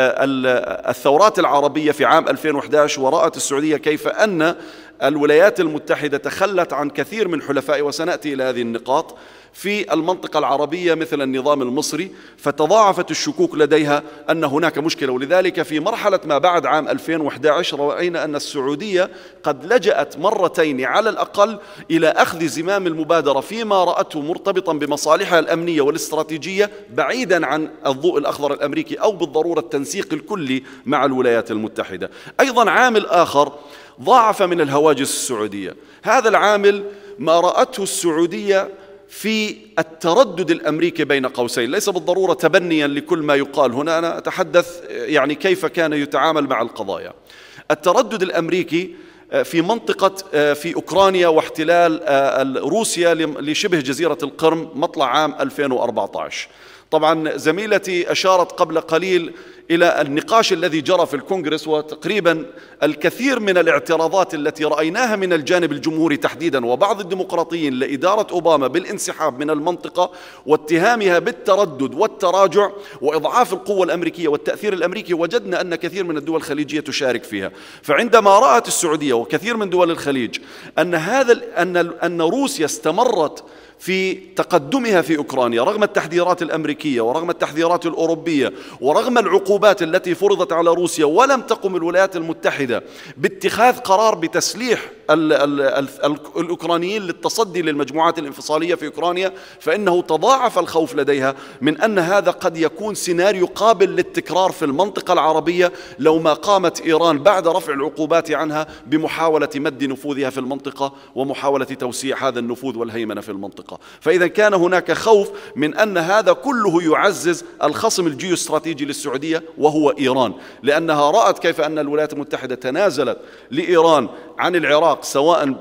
الثورات العربية في عام ألفين وأحد عشر، ورأت السعودية كيف أن الولايات المتحدة تخلت عن كثير من حلفائها، وسنأتي إلى هذه النقاط، في المنطقة العربية مثل النظام المصري، فتضاعفت الشكوك لديها أن هناك مشكلة. ولذلك في مرحلة ما بعد عام ألفين وأحد عشر رأينا أن السعودية قد لجأت مرتين على الأقل إلى أخذ زمام المبادرة فيما رأته مرتبطا بمصالحها الأمنية والاستراتيجية بعيدا عن الضوء الأخضر الأمريكي أو بالضرورة التنسيق الكلي مع الولايات المتحدة. أيضا عامل آخر ضاعف من الهواجس السعودية، هذا العامل ما رأته السعودية في التردد الأمريكي بين قوسين، ليس بالضرورة تبنيا لكل ما يقال هنا، أنا أتحدث يعني كيف كان يتعامل مع القضايا. التردد الأمريكي في منطقة في أوكرانيا واحتلال روسيا لشبه جزيرة القرم مطلع عام ألفين وأربعة عشر. طبعا زميلتي أشارت قبل قليل إلى النقاش الذي جرى في الكونغرس، وتقريبا الكثير من الاعتراضات التي رأيناها من الجانب الجمهوري تحديدا وبعض الديمقراطيين لإدارة أوباما بالانسحاب من المنطقة واتهامها بالتردد والتراجع وإضعاف القوة الأمريكية والتأثير الأمريكي، وجدنا أن كثير من الدول الخليجية تشارك فيها. فعندما رأت السعودية وكثير من دول الخليج أن هذا أن أن روسيا استمرت في تقدمها في أوكرانيا رغم التحذيرات الأمريكية ورغم التحذيرات الأوروبية ورغم العقوبات التي فرضت على روسيا، ولم تقم الولايات المتحدة باتخاذ قرار بتسليح ال ال ال ال الأوكرانيين للتصدي للمجموعات الانفصالية في أوكرانيا، فإنه تضاعف الخوف لديها من أن هذا قد يكون سيناريو قابل للتكرار في المنطقة العربية لو ما قامت إيران بعد رفع العقوبات عنها بمحاولة مد نفوذها في المنطقة ومحاولة توسيع هذا النفوذ والهيمنة في المنطقة. فإذا كان هناك خوف من أن هذا كله يعزز الخصم الجيوستراتيجي للسعودية وهو إيران، لأنها رأت كيف أن الولايات المتحدة تنازلت لإيران عن العراق سواء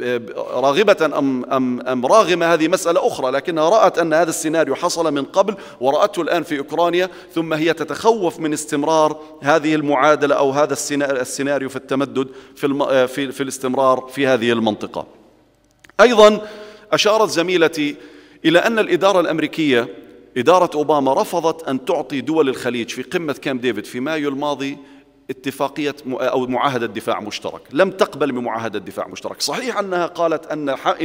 راغبة أم, أم, أم راغمة، هذه مسألة أخرى، لكنها رأت أن هذا السيناريو حصل من قبل ورأته الآن في أوكرانيا، ثم هي تتخوف من استمرار هذه المعادلة أو هذا السيناريو في التمدد في, الم في, في الاستمرار في هذه المنطقة. أيضا أشارت زميلتي إلى أن الإدارة الأمريكية إدارة أوباما رفضت أن تعطي دول الخليج في قمة كامب ديفيد في مايو الماضي اتفاقية أو معاهدة دفاع مشترك، لم تقبل بمعاهدة دفاع مشترك. صحيح أنها قالت أن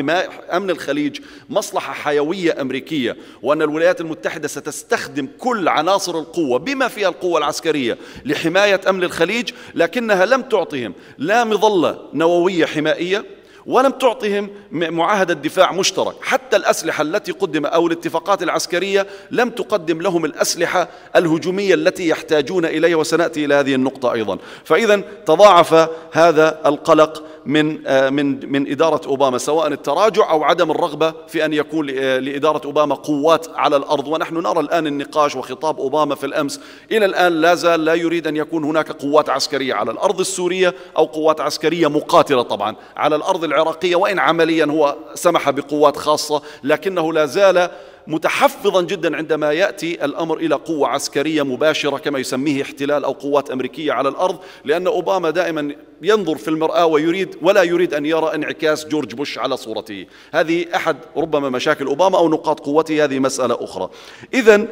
أمن الخليج مصلحة حيوية أمريكية، وأن الولايات المتحدة ستستخدم كل عناصر القوة بما فيها القوة العسكرية لحماية أمن الخليج، لكنها لم تعطهم لا مظلة نووية حمائية ولم تعطهم معاهدة دفاع مشترك. حتى الأسلحة التي قدم أو الاتفاقات العسكرية لم تقدم لهم الأسلحة الهجومية التي يحتاجون إليها، وسنأتي إلى هذه النقطة أيضا. فإذا تضاعف هذا القلق من من من إدارة أوباما، سواء التراجع أو عدم الرغبة في أن يكون لإدارة أوباما قوات على الأرض. ونحن نرى الآن النقاش وخطاب أوباما في الأمس إلى الآن لا زال لا يريد أن يكون هناك قوات عسكرية على الأرض السورية أو قوات عسكرية مقاتلة طبعا على الأرض العراقية، وإن عمليا هو سمح بقوات خاصة، لكنه لا زال متحفظا جدا عندما يأتي الأمر إلى قوة عسكرية مباشرة كما يسميه احتلال أو قوات أمريكية على الأرض، لأن أوباما دائما ينظر في المرآة ويريد ولا يريد أن يرى انعكاس جورج بوش على صورته. هذه أحد ربما مشاكل أوباما أو نقاط قوته، هذه مسألة أخرى. إذن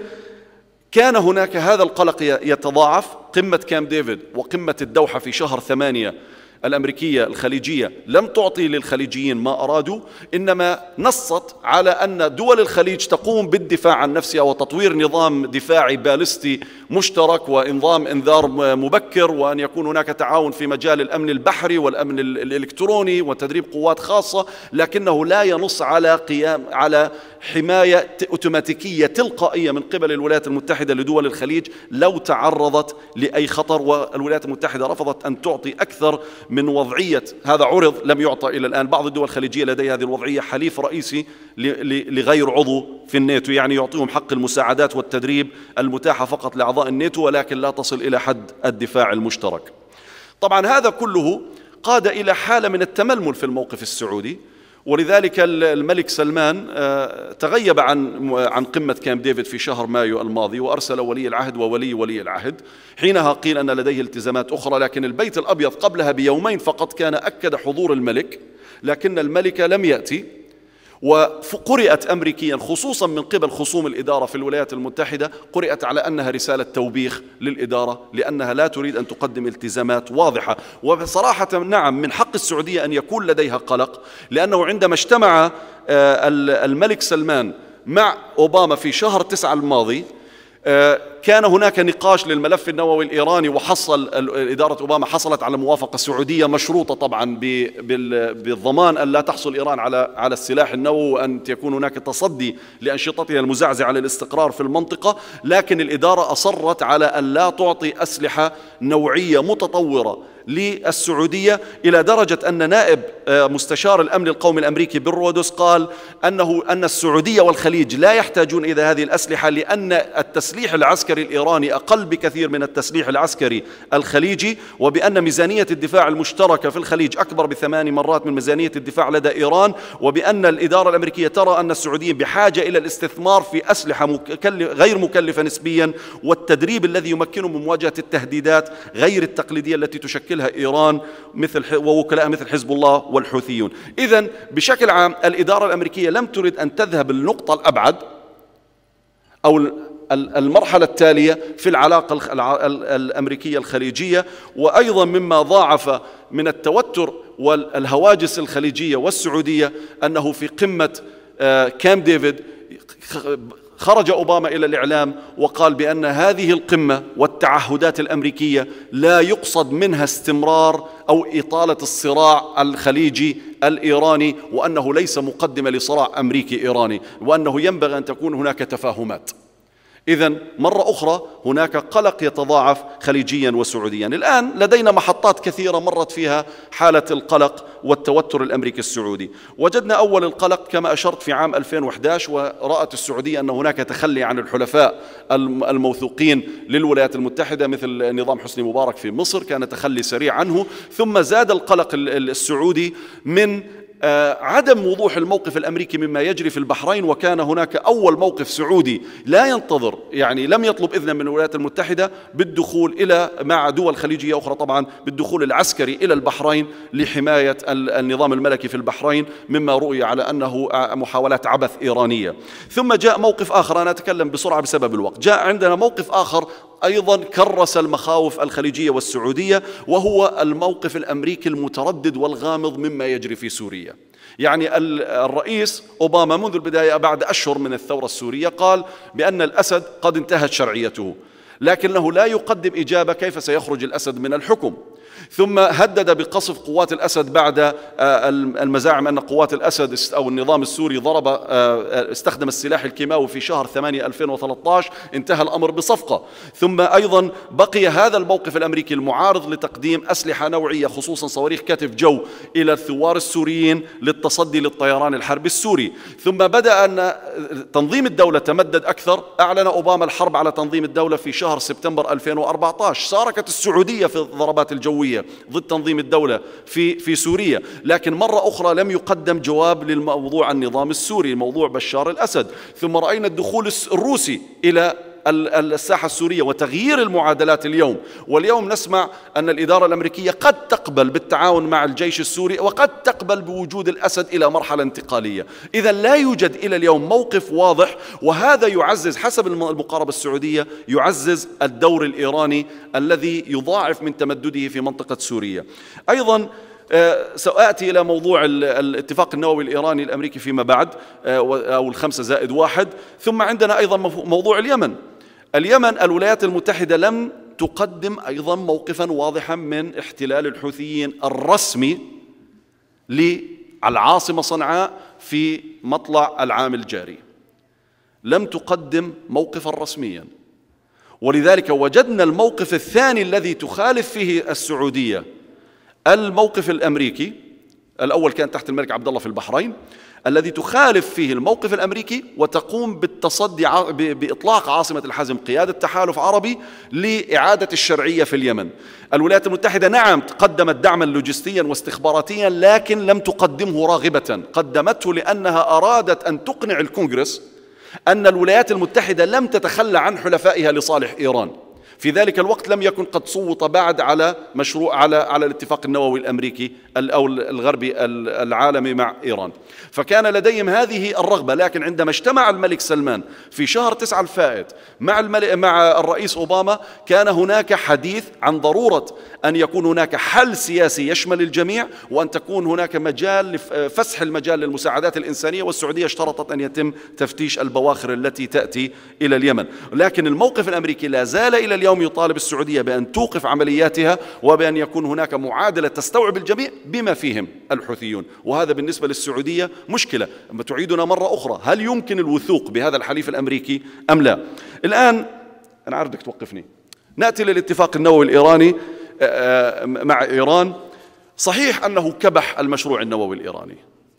كان هناك هذا القلق يتضاعف. قمة كامب ديفيد وقمة الدوحة في شهر ثمانية الأمريكية الخليجية لم تعطي للخليجيين ما أرادوا، إنما نصت على أن دول الخليج تقوم بالدفاع عن نفسها وتطوير نظام دفاعي باليستي مشترك ونظام إنذار مبكر، وأن يكون هناك تعاون في مجال الأمن البحري والأمن الإلكتروني وتدريب قوات خاصة، لكنه لا ينص على قيام على حماية أوتوماتيكية تلقائية من قبل الولايات المتحدة لدول الخليج لو تعرضت لأي خطر. والولايات المتحدة رفضت أن تعطي أكثر من وضعية، هذا عرض لم يعطى إلى الآن. بعض الدول الخليجية لديها هذه الوضعية، حليف رئيسي لغير عضو في الناتو، يعني يعطيهم حق المساعدات والتدريب المتاحة فقط لأعضاء الناتو، ولكن لا تصل إلى حد الدفاع المشترك. طبعا هذا كله قاد إلى حالة من التململ في الموقف السعودي، ولذلك الملك سلمان تغيب عن عن قمة كامب ديفيد في شهر مايو الماضي، وأرسل ولي العهد وولي ولي العهد. حينها قيل أن لديه التزامات أخرى، لكن البيت الأبيض قبلها بيومين فقط كان أكد حضور الملك، لكن الملك لم يأتي. وقرأت أمريكيا خصوصا من قبل خصوم الإدارة في الولايات المتحدة، قرأت على أنها رسالة توبيخ للإدارة، لأنها لا تريد أن تقدم التزامات واضحة. وبصراحة نعم، من حق السعودية أن يكون لديها قلق، لأنه عندما اجتمع الملك سلمان مع أوباما في شهر تسعة الماضي كان هناك نقاش للملف النووي الإيراني، وحصل إدارة أوباما حصلت على موافقة سعودية مشروطة طبعا بالضمان أن لا تحصل إيران على على السلاح النووي، وأن يكون هناك تصدي لأنشطتها المزعزعة للاستقرار في المنطقة. لكن الإدارة أصرت على أن لا تعطي أسلحة نوعية متطورة للسعودية، إلى درجة أن نائب مستشار الأمن القومي الأمريكي بيل رودوس قال أنه أن السعودية والخليج لا يحتاجون إلى هذه الأسلحة، لأن التسليح العسكري الإيراني أقل بكثير من التسليح العسكري الخليجي، وبأن ميزانية الدفاع المشتركة في الخليج أكبر بثماني مرات من ميزانية الدفاع لدى إيران، وبأن الإدارة الأمريكية ترى أن السعوديين بحاجة إلى الاستثمار في أسلحة غير مكلفة نسبيا، والتدريب الذي يمكنهم من مواجهة التهديدات غير التقليدية التي تشكلها إيران مثل ووكلاء مثل حزب الله والحوثيون. إذن بشكل عام الإدارة الأمريكية لم ترد أن تذهب للنقطة الأبعد أو المرحلة التالية في العلاقة الأمريكية الخليجية. وأيضا مما ضاعف من التوتر والهواجس الخليجية والسعودية أنه في قمة كامب ديفيد خرج أوباما إلى الإعلام وقال بأن هذه القمة والتعهدات الأمريكية لا يقصد منها استمرار أو إطالة الصراع الخليجي الإيراني، وأنه ليس مقدمة لصراع أمريكي إيراني، وأنه ينبغي أن تكون هناك تفاهمات. إذن مرة أخرى هناك قلق يتضاعف خليجيا وسعوديا. الآن لدينا محطات كثيرة مرت فيها حالة القلق والتوتر الأمريكي السعودي. وجدنا أول القلق كما أشرت في عام ألفين وأحد عشر، ورأت السعودية أن هناك تخلي عن الحلفاء الموثوقين للولايات المتحدة مثل نظام حسني مبارك في مصر، كان تخلي سريع عنه. ثم زاد القلق السعودي من عدم وضوح الموقف الأمريكي مما يجري في البحرين، وكان هناك أول موقف سعودي لا ينتظر، يعني لم يطلب إذنا من الولايات المتحدة بالدخول إلى مع دول خليجية أخرى طبعا بالدخول العسكري إلى البحرين لحماية النظام الملكي في البحرين، مما رؤي على أنه محاولات عبث إيرانية. ثم جاء موقف آخر، أنا أتكلم بسرعة بسبب الوقت. جاء عندنا موقف آخر أيضا كرس المخاوف الخليجية والسعودية، وهو الموقف الأمريكي المتردد والغامض مما يجري في سوريا. يعني الرئيس أوباما منذ البداية بعد أشهر من الثورة السورية قال بأن الأسد قد انتهت شرعيته، لكنه لا يقدم إجابة كيف سيخرج الأسد من الحكم. ثم هدد بقصف قوات الأسد بعد المزاعم أن قوات الأسد أو النظام السوري ضرب استخدم السلاح الكيماوي في شهر ثمانية ألفين وثلاثة عشر، انتهى الأمر بصفقة. ثم أيضا بقي هذا الموقف الأمريكي المعارض لتقديم أسلحة نوعية خصوصا صواريخ كتف جو إلى الثوار السوريين للتصدي للطيران الحربي السوري. ثم بدأ أن تنظيم الدولة تمدد أكثر، أعلن أوباما الحرب على تنظيم الدولة في شهر سبتمبر ألفين وأربعة عشر، شاركت السعودية في الضربات الجوية ضد تنظيم الدولة في في سوريا، لكن مرة أخرى لم يقدم جواب للموضوع النظام السوري، موضوع بشار الأسد. ثم رأينا الدخول الروسي إلى الساحة السورية وتغيير المعادلات اليوم، واليوم نسمع أن الإدارة الأمريكية قد تقبل بالتعاون مع الجيش السوري وقد تقبل بوجود الأسد إلى مرحلة انتقالية. إذا لا يوجد إلى اليوم موقف واضح، وهذا يعزز حسب المقاربة السعودية يعزز الدور الإيراني الذي يضاعف من تمدده في منطقة سوريا. أيضا سأأتي إلى موضوع الاتفاق النووي الإيراني الأمريكي فيما بعد، أو الخمسة زائد واحد. ثم عندنا أيضا موضوع اليمن. اليمن الولايات المتحدة لم تقدم أيضا موقفا واضحا من احتلال الحوثيين الرسمي للعاصمة صنعاء في مطلع العام الجاري، لم تقدم موقفا رسميا. ولذلك وجدنا الموقف الثاني الذي تخالف فيه السعودية الموقف الأمريكي، الأول كان تحت الملك عبد الله في البحرين، الذي تخالف فيه الموقف الأمريكي وتقوم بالتصدي بإطلاق عاصمة الحزم قيادة تحالف عربي لإعادة الشرعية في اليمن. الولايات المتحدة نعم قدمت دعما لوجستيا واستخباراتيا، لكن لم تقدمه راغبة، قدمته لأنها أرادت أن تقنع الكونغرس أن الولايات المتحدة لم تتخلى عن حلفائها لصالح إيران. في ذلك الوقت لم يكن قد صوت بعد على مشروع على على الاتفاق النووي الامريكي او الغربي العالمي مع ايران، فكان لديهم هذه الرغبه. لكن عندما اجتمع الملك سلمان في شهر تسعة الفائت مع الملك مع الرئيس اوباما، كان هناك حديث عن ضروره ان يكون هناك حل سياسي يشمل الجميع، وان تكون هناك مجال لفسح المجال للمساعدات الانسانيه، والسعوديه اشترطت ان يتم تفتيش البواخر التي تاتي الى اليمن. لكن الموقف الامريكي لا زال الى اليوم يطالب السعودية بأن توقف عملياتها وبأن يكون هناك معادلة تستوعب الجميع بما فيهم الحوثيون، وهذا بالنسبة للسعودية مشكلة. أما تعيدنا مرة أخرى، هل يمكن الوثوق بهذا الحليف الأمريكي أم لا؟ الآن أنا عارف بدك توقفني، نأتي للاتفاق النووي الإيراني مع إيران. صحيح أنه كبح المشروع النووي الإيراني،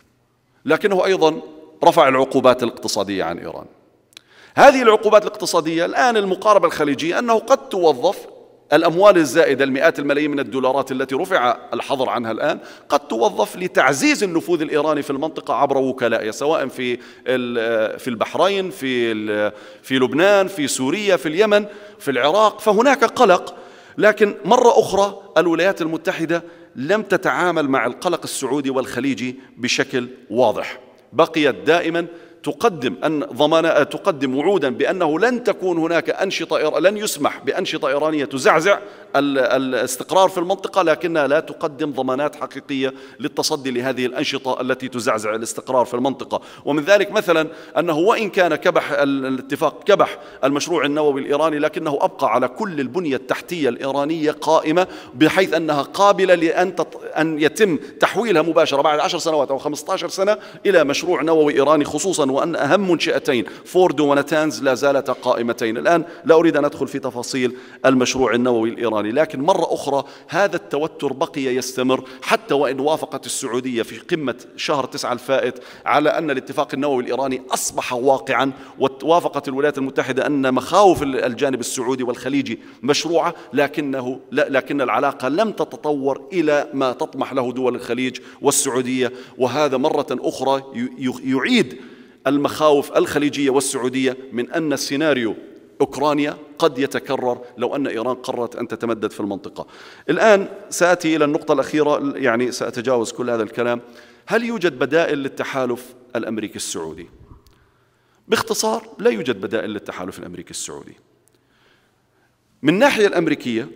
لكنه أيضا رفع العقوبات الاقتصادية عن إيران. هذه العقوبات الاقتصادية الآن المقاربة الخليجية أنه قد توظف الأموال الزائدة المئات الملايين من الدولارات التي رفع الحظر عنها الآن، قد توظف لتعزيز النفوذ الإيراني في المنطقة عبر وكلائها، سواء في في البحرين، في في لبنان، في سوريا، في اليمن، في العراق. فهناك قلق، لكن مرة أخرى الولايات المتحدة لم تتعامل مع القلق السعودي والخليجي بشكل واضح، بقيت دائما تقدم أن ضمان تقدم وعودا بأنه لن تكون هناك أنشطة، لن يسمح بأنشطة إيرانية تزعزع الاستقرار في المنطقة، لكنها لا تقدم ضمانات حقيقية للتصدي لهذه الأنشطة التي تزعزع الاستقرار في المنطقة. ومن ذلك مثلا أنه وإن كان كبح الاتفاق كبح المشروع النووي الإيراني، لكنه أبقى على كل البنية التحتية الإيرانية قائمة، بحيث أنها قابلة لأن أن يتم تحويلها مباشرة بعد عشر سنوات أو خمسة عشر سنة إلى مشروع نووي إيراني، خصوصا وأن أهم منشأتين فوردو ونتانز لا زالتا قائمتين. الآن لا أريد أن أدخل في تفاصيل المشروع النووي الإيراني، لكن مرة أخرى هذا التوتر بقي يستمر، حتى وإن وافقت السعودية في قمة شهر تسعة الفائت على أن الاتفاق النووي الإيراني أصبح واقعا، ووافقت الولايات المتحدة أن مخاوف الجانب السعودي والخليجي مشروعة، لكنه لا لكن العلاقة لم تتطور إلى ما تطمح له دول الخليج والسعودية. وهذا مرة أخرى يعيد المخاوف الخليجية والسعودية من أن السيناريو أوكرانيا قد يتكرر لو أن إيران قررت أن تتمدد في المنطقة. الآن سأتي إلى النقطة الأخيرة، يعني سأتجاوز كل هذا الكلام. هل يوجد بدائل للتحالف الأمريكي السعودي؟ باختصار لا يوجد بدائل للتحالف الأمريكي السعودي. من الناحية الأمريكية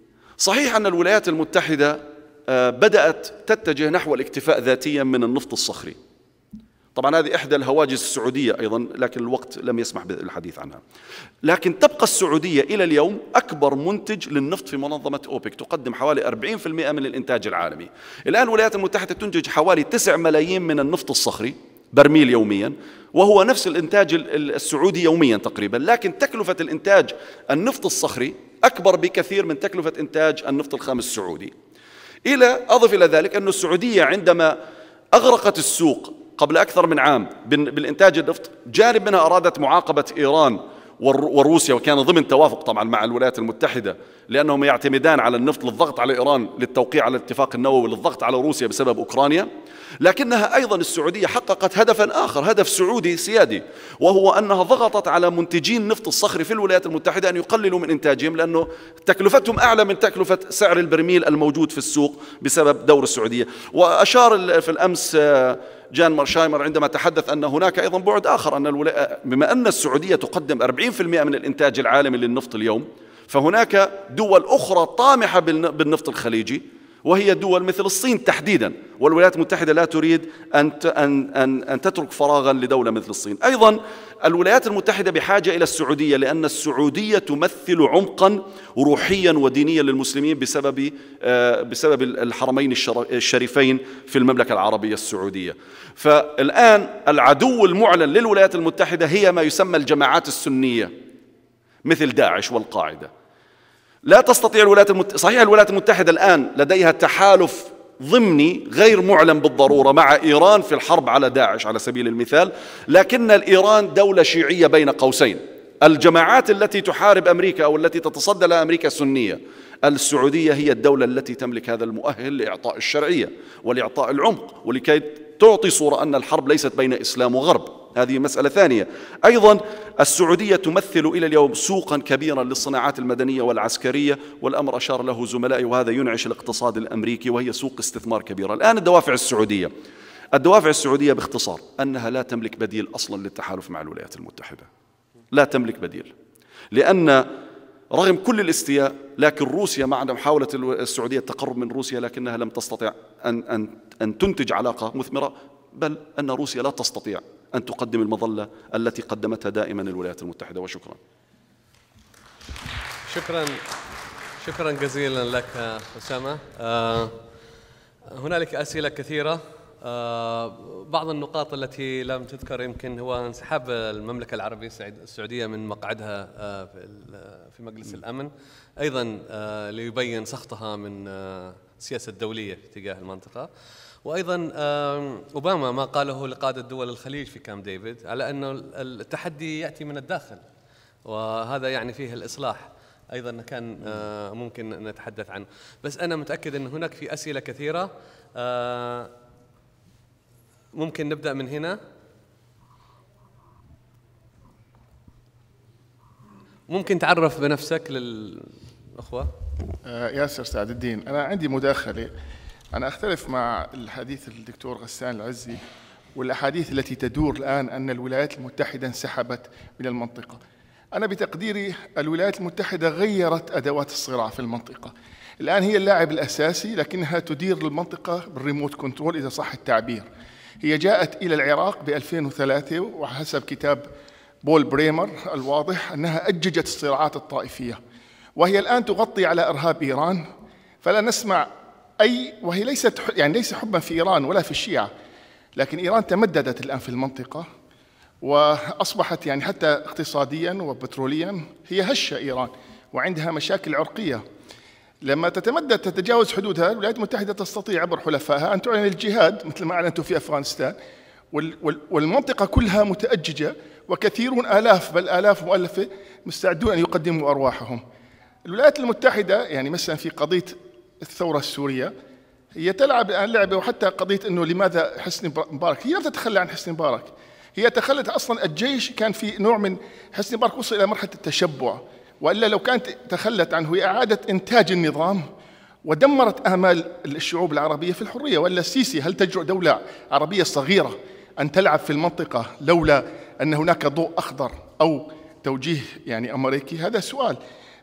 صحيح أن الولايات المتحدة بدأت تتجه نحو الاكتفاء ذاتيا من النفط الصخري. طبعا هذه إحدى الهواجس السعودية أيضا، لكن الوقت لم يسمح بالحديث عنها. لكن تبقى السعودية إلى اليوم أكبر منتج للنفط في منظمة أوبك، تقدم حوالي أربعين بالمئة من الإنتاج العالمي. الآن الولايات المتحدة تنتج حوالي تسعة ملايين من النفط الصخري برميل يوميا، وهو نفس الإنتاج السعودي يوميا تقريبا، لكن تكلفة الإنتاج النفط الصخري أكبر بكثير من تكلفة إنتاج النفط الخام السعودي. إلى أضف إلى ذلك أن السعودية عندما أغرقت السوق قبل أكثر من عام بالإنتاج النفط، جانب منها أرادت معاقبة إيران وروسيا، وكان ضمن توافق طبعا مع الولايات المتحدة، لأنهم يعتمدان على النفط للضغط على إيران للتوقيع على الاتفاق النووي للضغط على روسيا بسبب أوكرانيا. لكنها أيضا السعودية حققت هدفا آخر، هدف سعودي سيادي، وهو أنها ضغطت على منتجين النفط الصخري في الولايات المتحدة أن يقللوا من إنتاجهم، لأنه تكلفتهم أعلى من تكلفة سعر البرميل الموجود في السوق بسبب دور السعودية. وأشار في الأمس جان مارشايمر عندما تحدث أن هناك أيضا بعد آخر، أن الولا... بما أن السعودية تقدم أربعين بالمئة من الإنتاج العالمي للنفط اليوم، فهناك دول أخرى طامحة بالنفط الخليجي، وهي دول مثل الصين تحديدا، والولايات المتحدة لا تريد أن أن أن تترك فراغا لدولة مثل الصين. أيضا الولايات المتحدة بحاجة إلى السعودية، لأن السعودية تمثل عمقا روحيا ودينيا للمسلمين بسبب بسبب الحرمين الشريفين في المملكة العربية السعودية. فالآن العدو المعلن للولايات المتحدة هي ما يسمى الجماعات السنية مثل داعش والقاعدة. لا تستطيع الولايات المتحدة، صحيح الولايات المتحدة الآن لديها تحالف ضمني غير معلن بالضرورة مع إيران في الحرب على داعش على سبيل المثال، لكن الإيران دولة شيعية بين قوسين. الجماعات التي تحارب أمريكا أو التي تتصدى لها أمريكا سنية. السعودية هي الدولة التي تملك هذا المؤهل لإعطاء الشرعية ولإعطاء العمق، ولكي تعطي صورة أن الحرب ليست بين إسلام وغرب. هذه مسألة ثانية. أيضا السعودية تمثل إلى اليوم سوقا كبيرا للصناعات المدنية والعسكرية، والأمر أشار له زملائي، وهذا ينعش الاقتصاد الأمريكي، وهي سوق استثمار كبيرة. الآن الدوافع السعودية الدوافع السعودية باختصار أنها لا تملك بديل أصلا للتحالف مع الولايات المتحدة، لا تملك بديل، لأن رغم كل الاستياء، لكن روسيا مع محاولة السعودية التقرب من روسيا، لكنها لم تستطع أن أن أن تنتج علاقة مثمرة، بل أن روسيا لا تستطيع أن تقدم المظلة التي قدمتها دائما الولايات المتحدة. وشكرا. شكرا شكرا جزيلا لك أسامة. آه هنالك أسئلة كثيرة. آه بعض النقاط التي لم تذكر يمكن هو انسحاب المملكة العربية السعودية من مقعدها آه في مجلس الأمن، أيضا آه ليبين سخطها من آه السياسة الدولية تجاه المنطقة، وأيضا أوباما ما قاله لقادة دول الخليج في كامب ديفيد على أن التحدي يأتي من الداخل، وهذا يعني فيه الإصلاح، أيضا كان ممكن نتحدث عنه. بس أنا متأكد أن هناك في أسئلة كثيرة، ممكن نبدأ من هنا. ممكن تعرف بنفسك للأخوة؟ ياسر سعد الدين. أنا عندي مداخلة. أنا أختلف مع الحديث الدكتور غسان العزي والأحاديث التي تدور الآن أن الولايات المتحدة انسحبت من المنطقة. أنا بتقديري الولايات المتحدة غيرت أدوات الصراع في المنطقة. الآن هي اللاعب الأساسي، لكنها تدير المنطقة بالريموت كنترول إذا صح التعبير. هي جاءت إلى العراق ب ألفين وثلاثة، وحسب كتاب بول بريمر الواضح أنها أججت الصراعات الطائفية، وهي الآن تغطي على إرهاب إيران. فلا نسمع أي، وهي ليست يعني ليس حبا في إيران ولا في الشيعة، لكن إيران تمددت الآن في المنطقة وأصبحت يعني حتى اقتصاديا وبتروليا هي هشة إيران، وعندها مشاكل عرقية. لما تتمدد تتجاوز حدودها، الولايات المتحدة تستطيع عبر حلفائها أن تعلن الجهاد مثل ما أعلنتوا في أفغانستان، والمنطقة كلها متأججة، وكثيرون آلاف بل آلاف مؤلفة مستعدون أن يقدموا أرواحهم. الولايات المتحدة يعني مثلا في قضية الثورة السورية هي تلعب الآن لعبة، وحتى قضية أنه لماذا حسني مبارك، هي لا تتخلى عن حسني مبارك، هي تخلت أصلا الجيش كان في نوع من حسني مبارك وصل إلى مرحلة التشبع، وإلا لو كانت تخلت عنه هي أعادت إنتاج النظام ودمرت آمال الشعوب العربية في الحرية. وإلا السيسي هل تجرؤ دولة عربية صغيرة أن تلعب في المنطقة لولا أن هناك ضوء أخضر أو توجيه يعني أمريكي؟ هذا سؤال.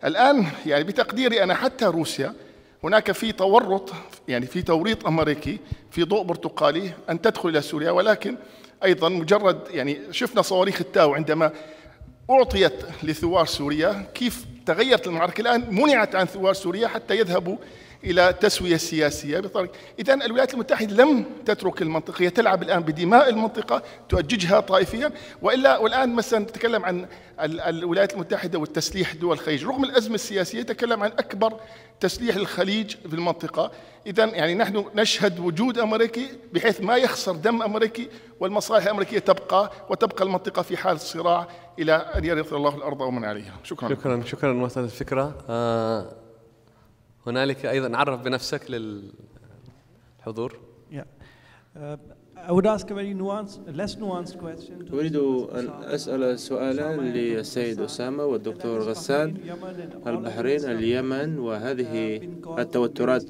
الآن يعني بتقديري أنا حتى روسيا هناك في تورط، يعني في توريط أمريكي في ضوء برتقالي أن تدخل إلى سوريا، ولكن أيضا مجرد يعني شفنا صواريخ التاو عندما أعطيت لثوار سوريا كيف تغيرت المعركة. الآن منعت عن ثوار سوريا حتى يذهبوا إلى تسوية سياسية بطريقة. إذن الولايات المتحدة لم تترك المنطقة، هي تلعب الآن بدماء المنطقة، تؤججها طائفيا. وإلا والآن مثلا نتكلم عن الولايات المتحدة والتسليح دول الخليج رغم الأزمة السياسية، يتكلم عن أكبر تسليح الخليج في المنطقة. إذن يعني نحن نشهد وجود أمريكي بحيث ما يخسر دم أمريكي، والمصالح الأمريكية تبقى، وتبقى المنطقة في حال صراع إلى أن يرث الله الأرض ومن عليها. شكرا شكرا شكرا مثلا الفكرة. آه هنالك أيضا عرف بنفسك للحضور. Yeah. Uh, I would ask a very nuanced, less nuanced question. أريد أن أسأل سؤالا للسيد أسامة والدكتور غسان. البحرين، اليمن، وهذه التوترات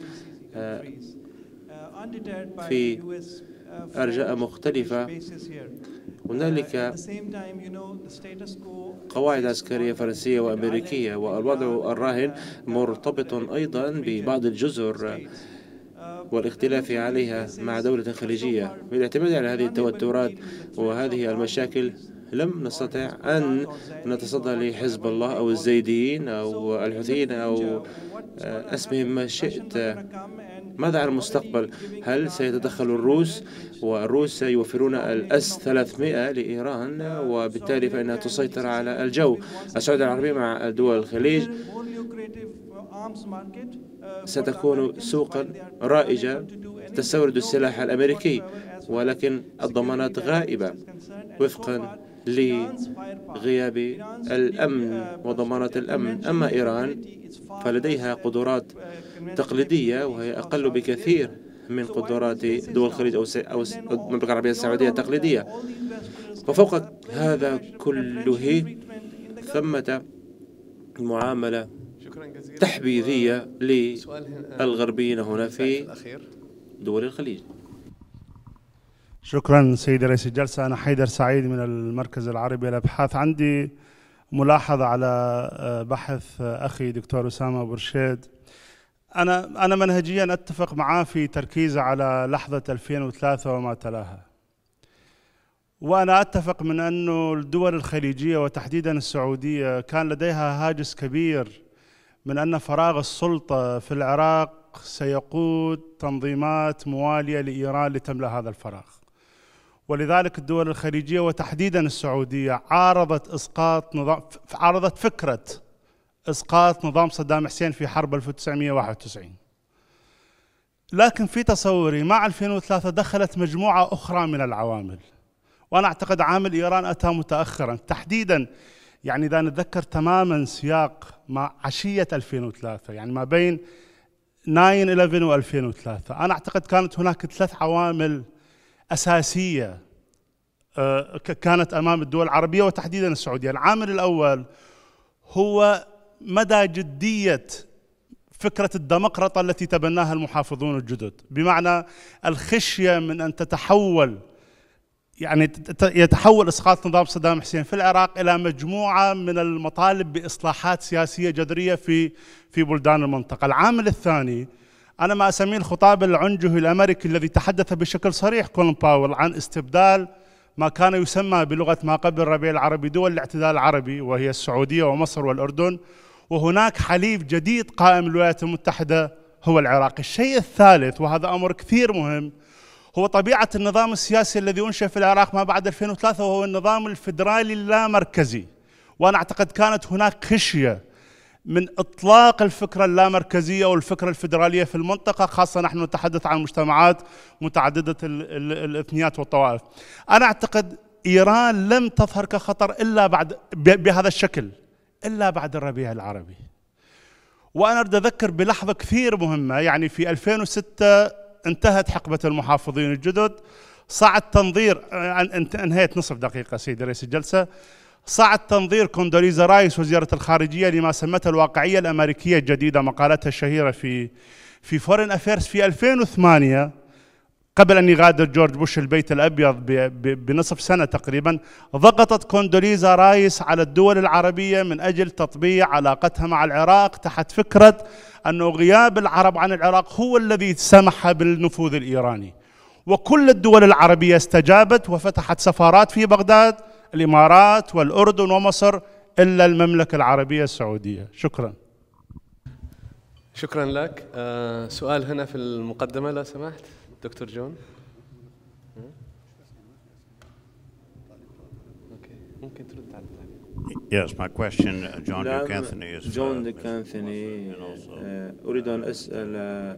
في أرجاء مختلفة، هنالك قواعد عسكرية فرنسية وأمريكية، والوضع الراهن مرتبط أيضا ببعض الجزر والاختلاف عليها مع دولة خليجية. بالاعتماد على هذه التوترات وهذه المشاكل لم نستطع أن نتصدى لحزب الله أو الزيديين أو الحوثيين أو اسمهم ما شئت. ماذا عن المستقبل؟ هل سيتدخل الروس؟ والروس سيوفرون الأس ثلاثمئة لإيران، وبالتالي فإنها تسيطر على الجو. السعودية العربية مع دول الخليج ستكون سوقا رائجة تستورد السلاح الأمريكي، ولكن الضمانات غائبة وفقا لغياب الأمن وضمانات الأمن. أما إيران فلديها قدرات تقليدية وهي أقل بكثير من قدرات دول الخليج أو المملكة العربية السعودية التقليدية. وفوق هذا كله ثمة معاملة تحبيذية للغربيين هنا في دول الخليج. شكرا سيدي رئيس الجلسة. أنا حيدر سعيد من المركز العربي للأبحاث. عندي ملاحظة على بحث أخي دكتور أسامة برشيد. أنا أنا منهجيا أتفق معاه في تركيزه على لحظة ألفين وثلاثة وما تلاها، وأنا أتفق من أنه الدول الخليجية وتحديدا السعودية كان لديها هاجس كبير من أن فراغ السلطة في العراق سيقود تنظيمات موالية لإيران لتملأ هذا الفراغ، ولذلك الدول الخليجية وتحديدا السعودية عارضت إسقاط نظام، عارضت فكرة إسقاط نظام صدام حسين في حرب ألف وتسعمئة وواحد وتسعين. لكن في تصوري مع ألفين وثلاثة دخلت مجموعة أخرى من العوامل، وأنا أعتقد عامل إيران أتى متأخرا تحديدا. يعني إذا نتذكر تماما سياق مع عشية ألفين وثلاثة، يعني ما بين ناين إليفن وألفين وثلاثة، أنا أعتقد كانت هناك ثلاث عوامل أساسية كانت أمام الدول العربية وتحديدا السعودية. العامل الأول هو مدى جدية فكرة الديمقراطية التي تبناها المحافظون الجدد، بمعنى الخشية من أن تتحول، يعني يتحول إسقاط نظام صدام حسين في العراق إلى مجموعة من المطالب بإصلاحات سياسية جذرية في في بلدان المنطقة. العامل الثاني أنا ما أسميه الخطاب العنجهي الأمريكي الذي تحدث بشكل صريح كولين باول عن استبدال ما كان يسمى بلغة ما قبل الربيع العربي دول الاعتدال العربي، وهي السعودية ومصر والأردن، وهناك حليف جديد قائم الولايات المتحدة هو العراق. الشيء الثالث وهذا أمر كثير مهم هو طبيعة النظام السياسي الذي أنشأ في العراق ما بعد ألفين وثلاثة، وهو النظام الفيدرالي اللامركزي. وأنا أعتقد كانت هناك خشية من إطلاق الفكرة اللامركزية والفكرة الفيدرالية في المنطقة، خاصة نحن نتحدث عن مجتمعات متعددة الإثنيات والطوائف. أنا أعتقد إيران لم تظهر كخطر إلا بعد بهذا الشكل إلا بعد الربيع العربي. وأنا أريد أذكر بلحظة كثير مهمة، يعني في ألفين وستة انتهت حقبة المحافظين الجدد، صعد تنظير، انهيت نصف دقيقة سيدي رئيس الجلسة، صعد تنظير كوندوليزا رايس وزيرة الخارجية لما سمتها الواقعية الأمريكية الجديدة، مقالتها الشهيرة في في فورين أفيرز في ألفين وثمانية، قبل أن يغادر جورج بوش البيت الأبيض بنصف سنة تقريبا، ضغطت كوندوليزا رايس على الدول العربية من أجل تطبيع علاقتها مع العراق تحت فكرة أنه غياب العرب عن العراق هو الذي سمح بالنفوذ الإيراني. وكل الدول العربية استجابت وفتحت سفارات في بغداد، الإمارات والأردن ومصر، إلا المملكة العربية السعودية. شكرا. شكرا لك. آه سؤال هنا في المقدمة لو سمحت دكتور جون. اوكي ممكن ترد على الثاني. Yes, my question, uh, John Duke Anthony is. جون ديك أنثوني، أريد أن أسأل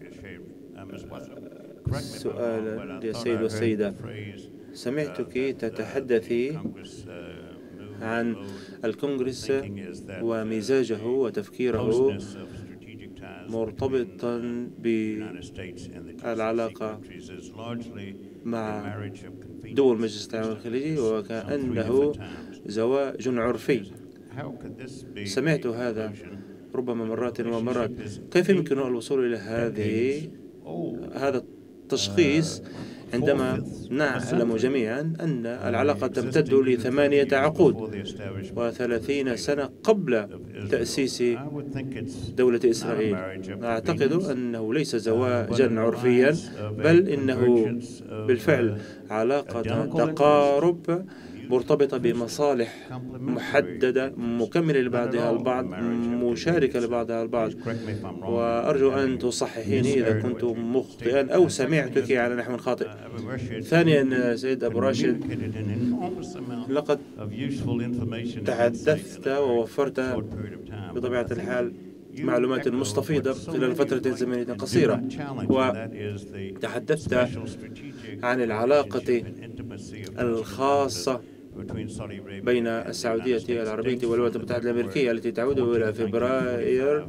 سؤال للسيد والسيدة. سمعتك تتحدثي عن الكونغرس ومزاجه وتفكيره مرتبطا بالعلاقة مع دول مجلس التعاون الخليجي وكأنه زواج عرفي. سمعت هذا ربما مرات ومرات. كيف يمكن الوصول إلى هذه هذا التشخيص عندما نعلم جميعا أن العلاقة تمتد لثمانية عقود وثلاثين سنة قبل تأسيس دولة إسرائيل؟ أعتقد أنه ليس زواجا عرفيا، بل إنه بالفعل علاقة تقارب مرتبطة بمصالح محددة مكملة لبعضها البعض، مشاركة لبعضها البعض. وأرجو أن تصححيني إذا كنت مخطئا أو سمعتك على نحو خاطئ. ثانيا سيد أبو راشد، لقد تحدثت ووفرت بطبيعة الحال معلومات مستفيضة خلال فترة زمنية قصيرة، وتحدثت عن العلاقة الخاصة بين السعودية العربية والولايات المتحدة الأمريكية التي تعود إلى فبراير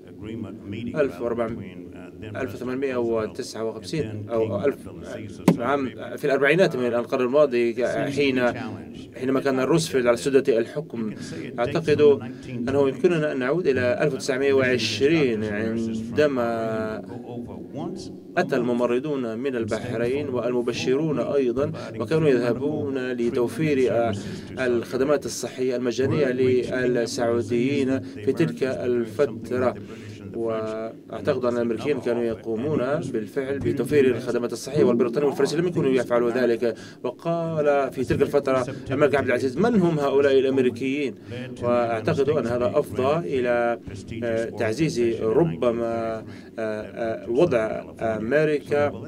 ألف وثمانمئة وتسعة وخمسين أو ألف عام في الأربعينات من القرن الماضي، حين حينما كان روزفلت على سدة الحكم. أعتقد أنه يمكننا أن نعود إلى ألف وتسعمئة وعشرين عندما أتى الممرضون من البحرين والمبشرون أيضا، وكانوا يذهبون لتوفير الخدمات الصحية المجانية للسعوديين في تلك الفترة. وأعتقد أن الأمريكيين كانوا يقومون بالفعل بتوفير الخدمات الصحية، والبريطانيين والفرنسيين لم يكونوا يفعلوا ذلك. وقال في تلك الفترة الملك عبد العزيز: من هم هؤلاء الأمريكيين؟ وأعتقد أن هذا أفضى إلى تعزيز ربما وضع أمريكا،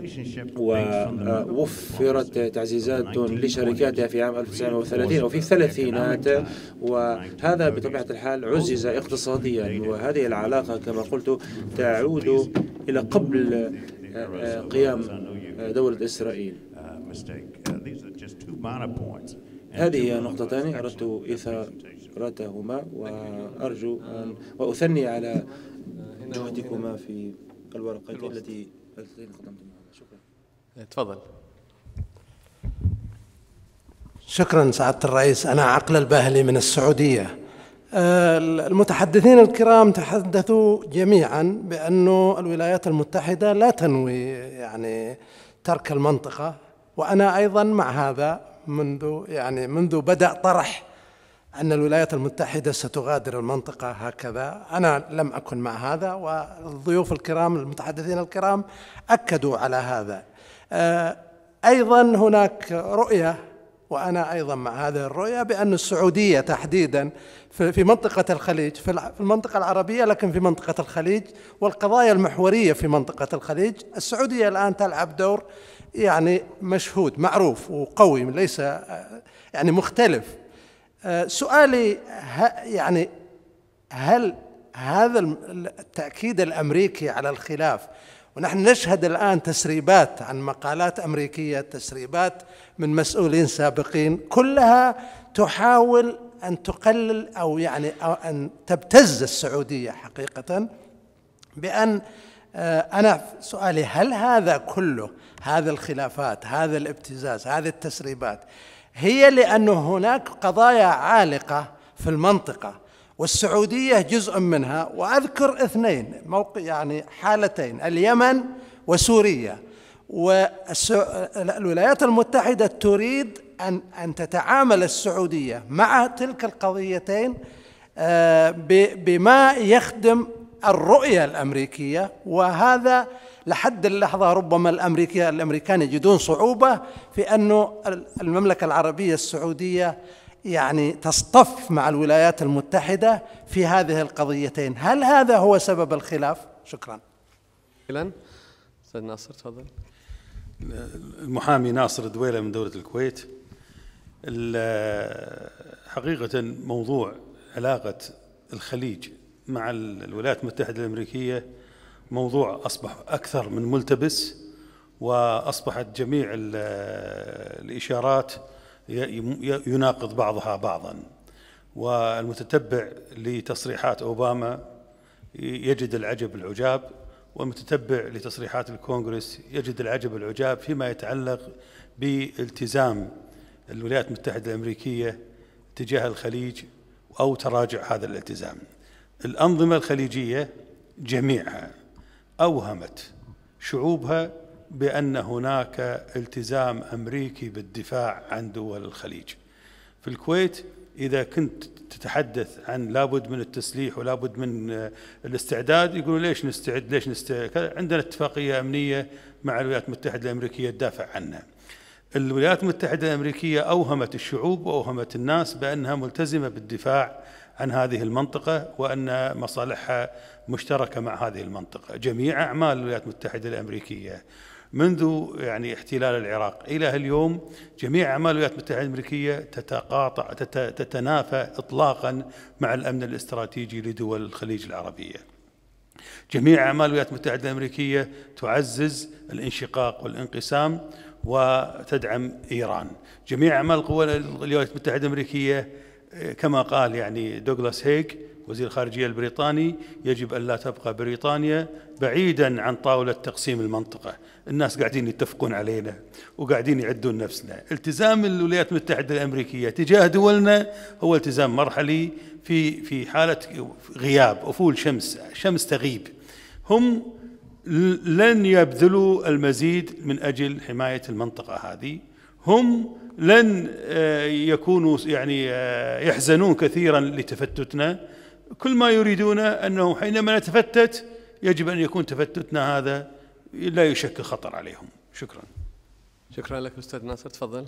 ووفرت تعزيزات لشركاتها في عام ألف وتسعمئة وثلاثين أو في الثلاثينات، وهذا بطبيعة الحال عزز اقتصاديا. وهذه العلاقة كما قلت تعود إلى قبل قيام دولة إسرائيل. هذه نقطتان أردت إثارتهما، وأرجو أن وأثني على جهدكما في الورقتين التي قدمتموها. شكرا. تفضل. شكرا سعادة الرئيس. أنا عقل الباهلي من السعودية. المتحدثين الكرام تحدثوا جميعا بأن الولايات المتحدة لا تنوي يعني ترك المنطقة، وأنا أيضا مع هذا منذ يعني منذ بدأ طرح أن الولايات المتحدة ستغادر المنطقة هكذا. أنا لم أكن مع هذا، والضيوف الكرام المتحدثين الكرام أكدوا على هذا. أيضا هناك رؤية، وأنا أيضا مع هذه الرؤية، بأن السعودية تحديدا في منطقة الخليج، في المنطقة العربية لكن في منطقة الخليج والقضايا المحورية في منطقة الخليج، السعودية الآن تلعب دور يعني مشهود معروف وقوي، ليس يعني مختلف. سؤالي يعني هل هذا التأكيد الأمريكي على الخلاف، ونحن نشهد الآن تسريبات عن مقالات أمريكية، تسريبات من مسؤولين سابقين، كلها تحاول أن تقلل أو يعني أو أن تبتز السعودية حقيقة، بأن أنا سؤالي هل هذا كله، هذا الخلافات، هذا الابتزاز، هذه التسريبات، هي لأنه هناك قضايا عالقة في المنطقة والسعودية جزء منها؟ وأذكر اثنين موقع يعني حالتين، اليمن وسوريا. والولايات المتحدة تريد أن أن تتعامل السعودية مع تلك القضيتين بما يخدم الرؤية الأمريكية، وهذا لحد اللحظة ربما الأمريكا الأمريكان يجدون صعوبة في أن المملكة العربية السعودية يعني تصطف مع الولايات المتحدة في هذه القضيتين. هل هذا هو سبب الخلاف؟ شكرا. أستاذ ناصر تفضل. المحامي ناصر دويلة من دولة الكويت. حقيقة موضوع علاقة الخليج مع الولايات المتحدة الأمريكية موضوع أصبح أكثر من ملتبس، وأصبحت جميع الإشارات يناقض بعضها بعضا، والمتتبع لتصريحات أوباما يجد العجب العجاب، والمتتبع لتصريحات الكونغرس يجد العجب العجاب فيما يتعلق بالتزام الولايات المتحدة الأمريكية تجاه الخليج أو تراجع هذا الالتزام. الأنظمة الخليجية جميعها أوهمت شعوبها بأن هناك التزام أمريكي بالدفاع عن دول الخليج. في الكويت إذا كنت تتحدث عن لابد من التسليح ولابد من الاستعداد، يقولون ليش نستعد ليش نستعد، عندنا اتفاقية أمنية مع الولايات المتحدة الأمريكية تدافع عنها. الولايات المتحدة الأمريكية أوهمت الشعوب وأوهمت الناس بأنها ملتزمة بالدفاع عن هذه المنطقة وأن مصالحها مشتركة مع هذه المنطقة. جميع أعمال الولايات المتحدة الأمريكية منذ يعني احتلال العراق إلى اليوم، جميع أعمال الولايات المتحدة الأمريكية تتقاطع تتنافى إطلاقا مع الأمن الاستراتيجي لدول الخليج العربية. جميع أعمال الولايات المتحدة الأمريكية تعزز الانشقاق والانقسام وتدعم إيران. جميع أعمال القوى الولايات المتحدة الأمريكية كما قال يعني دوغلاس هيغ وزير الخارجية البريطاني، يجب أن لا تبقى بريطانيا بعيدا عن طاولة تقسيم المنطقة. الناس قاعدين يتفقون علينا وقاعدين يعدون نفسنا. التزام الولايات المتحدة الأمريكية تجاه دولنا هو التزام مرحلي في في حالة غياب أفول شمس شمس تغيب. هم لن يبذلوا المزيد من أجل حماية المنطقة هذه، هم لن يكونوا يعني يحزنون كثيرا لتفتتنا. كل ما يريدون أنه حينما نتفتت يجب أن يكون تفتتنا هذا لا يشكل خطر عليهم. شكرا. شكرا لك أستاذ ناصر، تفضل.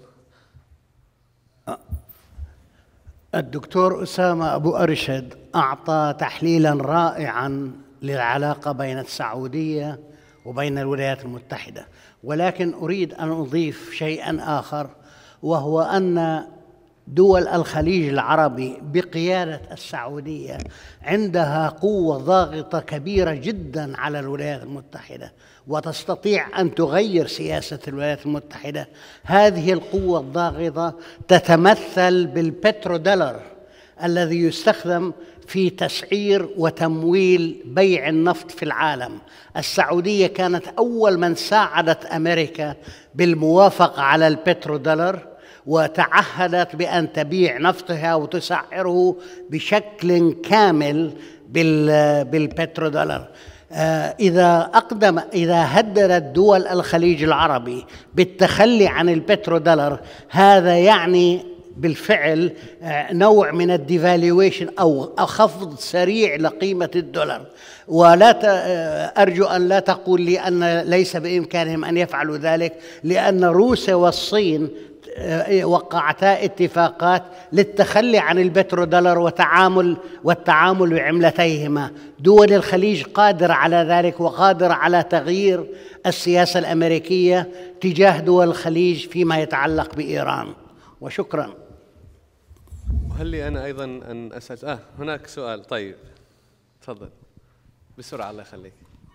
الدكتور أسامة أبو أرشد أعطى تحليلا رائعا للعلاقة بين السعودية وبين الولايات المتحدة، ولكن أريد أن أضيف شيئا آخر، وهو أن دول الخليج العربي بقيادة السعودية عندها قوة ضاغطة كبيرة جدا على الولايات المتحدة، وتستطيع أن تغير سياسة الولايات المتحدة. هذه القوة الضاغطة تتمثل بالبترودولار الذي يستخدم في تسعير وتمويل بيع النفط في العالم. السعودية كانت أول من ساعدت أمريكا بالموافقة على البترودولار، وتعهدت بأن تبيع نفطها وتسعره بشكل كامل بالبترودولار. إذا أقدم إذا هددت دول الخليج العربي بالتخلي عن البترودولار، هذا يعني بالفعل نوع من الديفالويشن أو خفض سريع لقيمة الدولار. ولا أرجو أن لا تقول لي أن ليس بإمكانهم أن يفعلوا ذلك، لأن روسيا والصين وقعتا اتفاقات للتخلي عن البترودولار وتعامل والتعامل بعملتيهما. دول الخليج قادرة على ذلك وقادرة على تغيير السياسة الأمريكية تجاه دول الخليج فيما يتعلق بإيران. وشكرا. وهل لي أنا أيضا أن أسأل آه هناك سؤال؟ طيب تفضل بسرعة الله يخليك.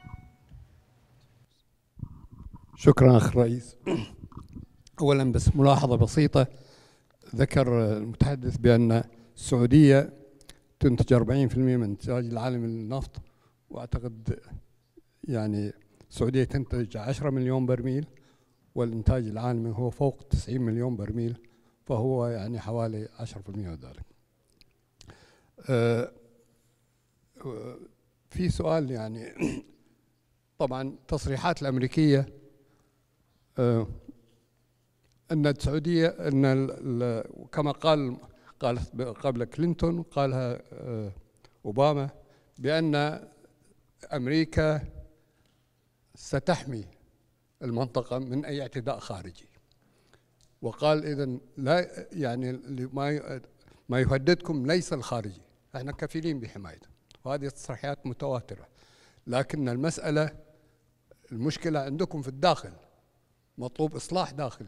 شكرا أخ الرئيس. أولا بس ملاحظة بسيطة، ذكر المتحدث بأن السعودية تنتج أربعين بالمئة من إنتاج العالم النفط، وأعتقد يعني السعودية تنتج عشرة مليون برميل والإنتاج العالمي هو فوق تسعين مليون برميل، فهو يعني حوالي عشرة بالمئة ذلك. أه في سؤال يعني طبعا التصريحات الأمريكية آه أن السعودية أن كما قال قال قبل كلينتون قالها آه أوباما بأن أمريكا ستحمي المنطقة من أي اعتداء خارجي، وقال إذن لا يعني ما ما يهددكم ليس الخارجي، احنا كفيلين بحمايته، وهذه تصريحات متواترة. لكن المسألة المشكلة عندكم في الداخل، مطلوب إصلاح داخلي.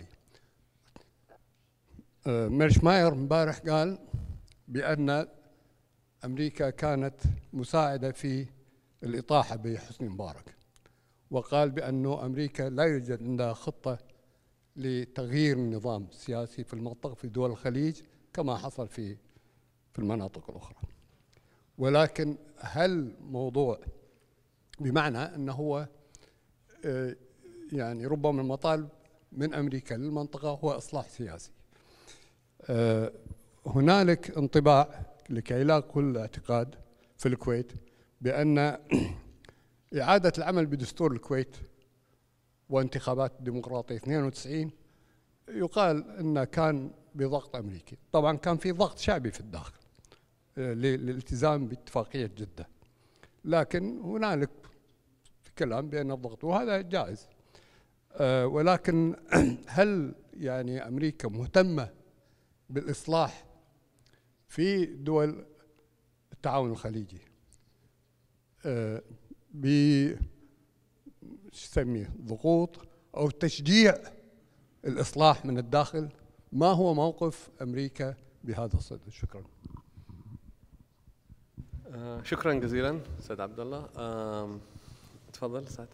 ميرشماير امبارح قال بأن أمريكا كانت مساعدة في الإطاحة بحسني مبارك، وقال بأنه أمريكا لا يوجد عندها خطة لتغيير النظام السياسي في المنطقة في دول الخليج كما حصل في في المناطق الأخرى. ولكن هل موضوع بمعنى أنه هو يعني ربما المطالب من أمريكا للمنطقة هو إصلاح سياسي. هنالك انطباع لكي لا أقول اعتقاد في الكويت بأن إعادة العمل بدستور الكويت وانتخابات ديمقراطية اثنين وتسعين يقال أنه كان بضغط أمريكي. طبعا كان في ضغط شعبي في الداخل للالتزام باتفاقية جدة، لكن هنالك كلام بأن الضغط وهذا جائز. ولكن هل يعني أمريكا مهتمة بالإصلاح في دول التعاون الخليجي ب يسميه ضغوط أو تشجيع الإصلاح من الداخل؟ ما هو موقف أمريكا بهذا الصدد؟ شكرا. آه شكرا جزيلا أستاذ عبد الله. آه تفضل سعادتك.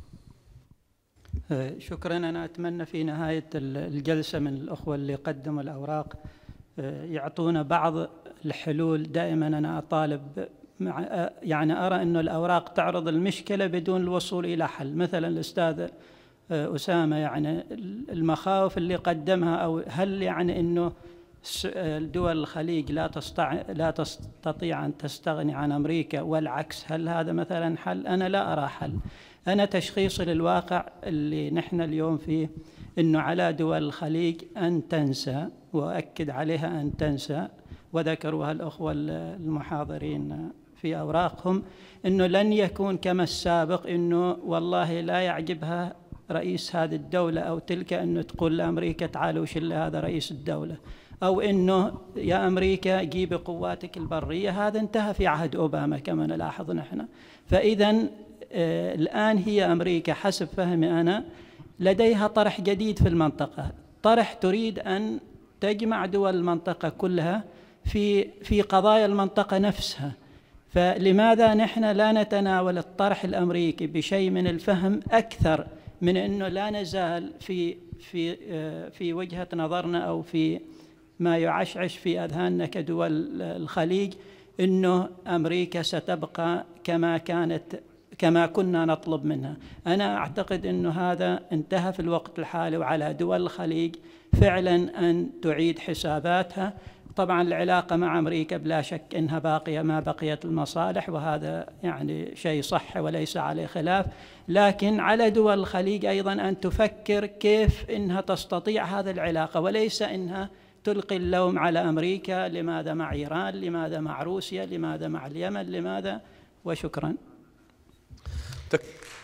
آه شكرا. أنا أتمنى في نهاية الجلسة من الأخوة اللي قدموا الأوراق آه يعطونا بعض الحلول. دائما أنا أطالب مع يعني أرى أن الأوراق تعرض المشكلة بدون الوصول إلى حل. مثلا الأستاذ أسامة يعني المخاوف اللي قدمها، أو هل يعني أنه دول الخليج لا تستطيع لا تستطيع أن تستغني عن أمريكا والعكس، هل هذا مثلا حل؟ أنا لا أرى حل. أنا تشخيصي للواقع اللي نحن اليوم فيه أنه على دول الخليج أن تنسى، وأكد عليها أن تنسى، وذكروها الأخوة المحاضرين في أوراقهم، أنه لن يكون كما السابق أنه والله لا يعجبها رئيس هذه الدولة أو تلك أنه تقول لأمريكا تعالوا شل هذا رئيس الدولة، أو أنه يا أمريكا جيبي قواتك البرية. هذا انتهى في عهد أوباما كما نلاحظ نحن. فإذا آه الآن هي أمريكا حسب فهمي أنا لديها طرح جديد في المنطقة، طرح تريد أن تجمع دول المنطقة كلها في في قضايا المنطقة نفسها. فلماذا نحن لا نتناول الطرح الأمريكي بشيء من الفهم أكثر من أنه لا نزال في في في وجهة نظرنا أو في ما يعشعش في أذهاننا كدول الخليج أنه أمريكا ستبقى كما كانت كما كنا نطلب منها. أنا أعتقد أنه هذا انتهى في الوقت الحالي، وعلى دول الخليج فعلا أن تعيد حساباتها. طبعا العلاقة مع أمريكا بلا شك أنها باقية ما بقيت المصالح، وهذا يعني شيء صح وليس عليه خلاف، لكن على دول الخليج أيضا أن تفكر كيف أنها تستطيع هذه العلاقة، وليس أنها تلقي اللوم على أمريكا لماذا مع إيران، لماذا مع روسيا، لماذا مع اليمن، لماذا. وشكرا. تك...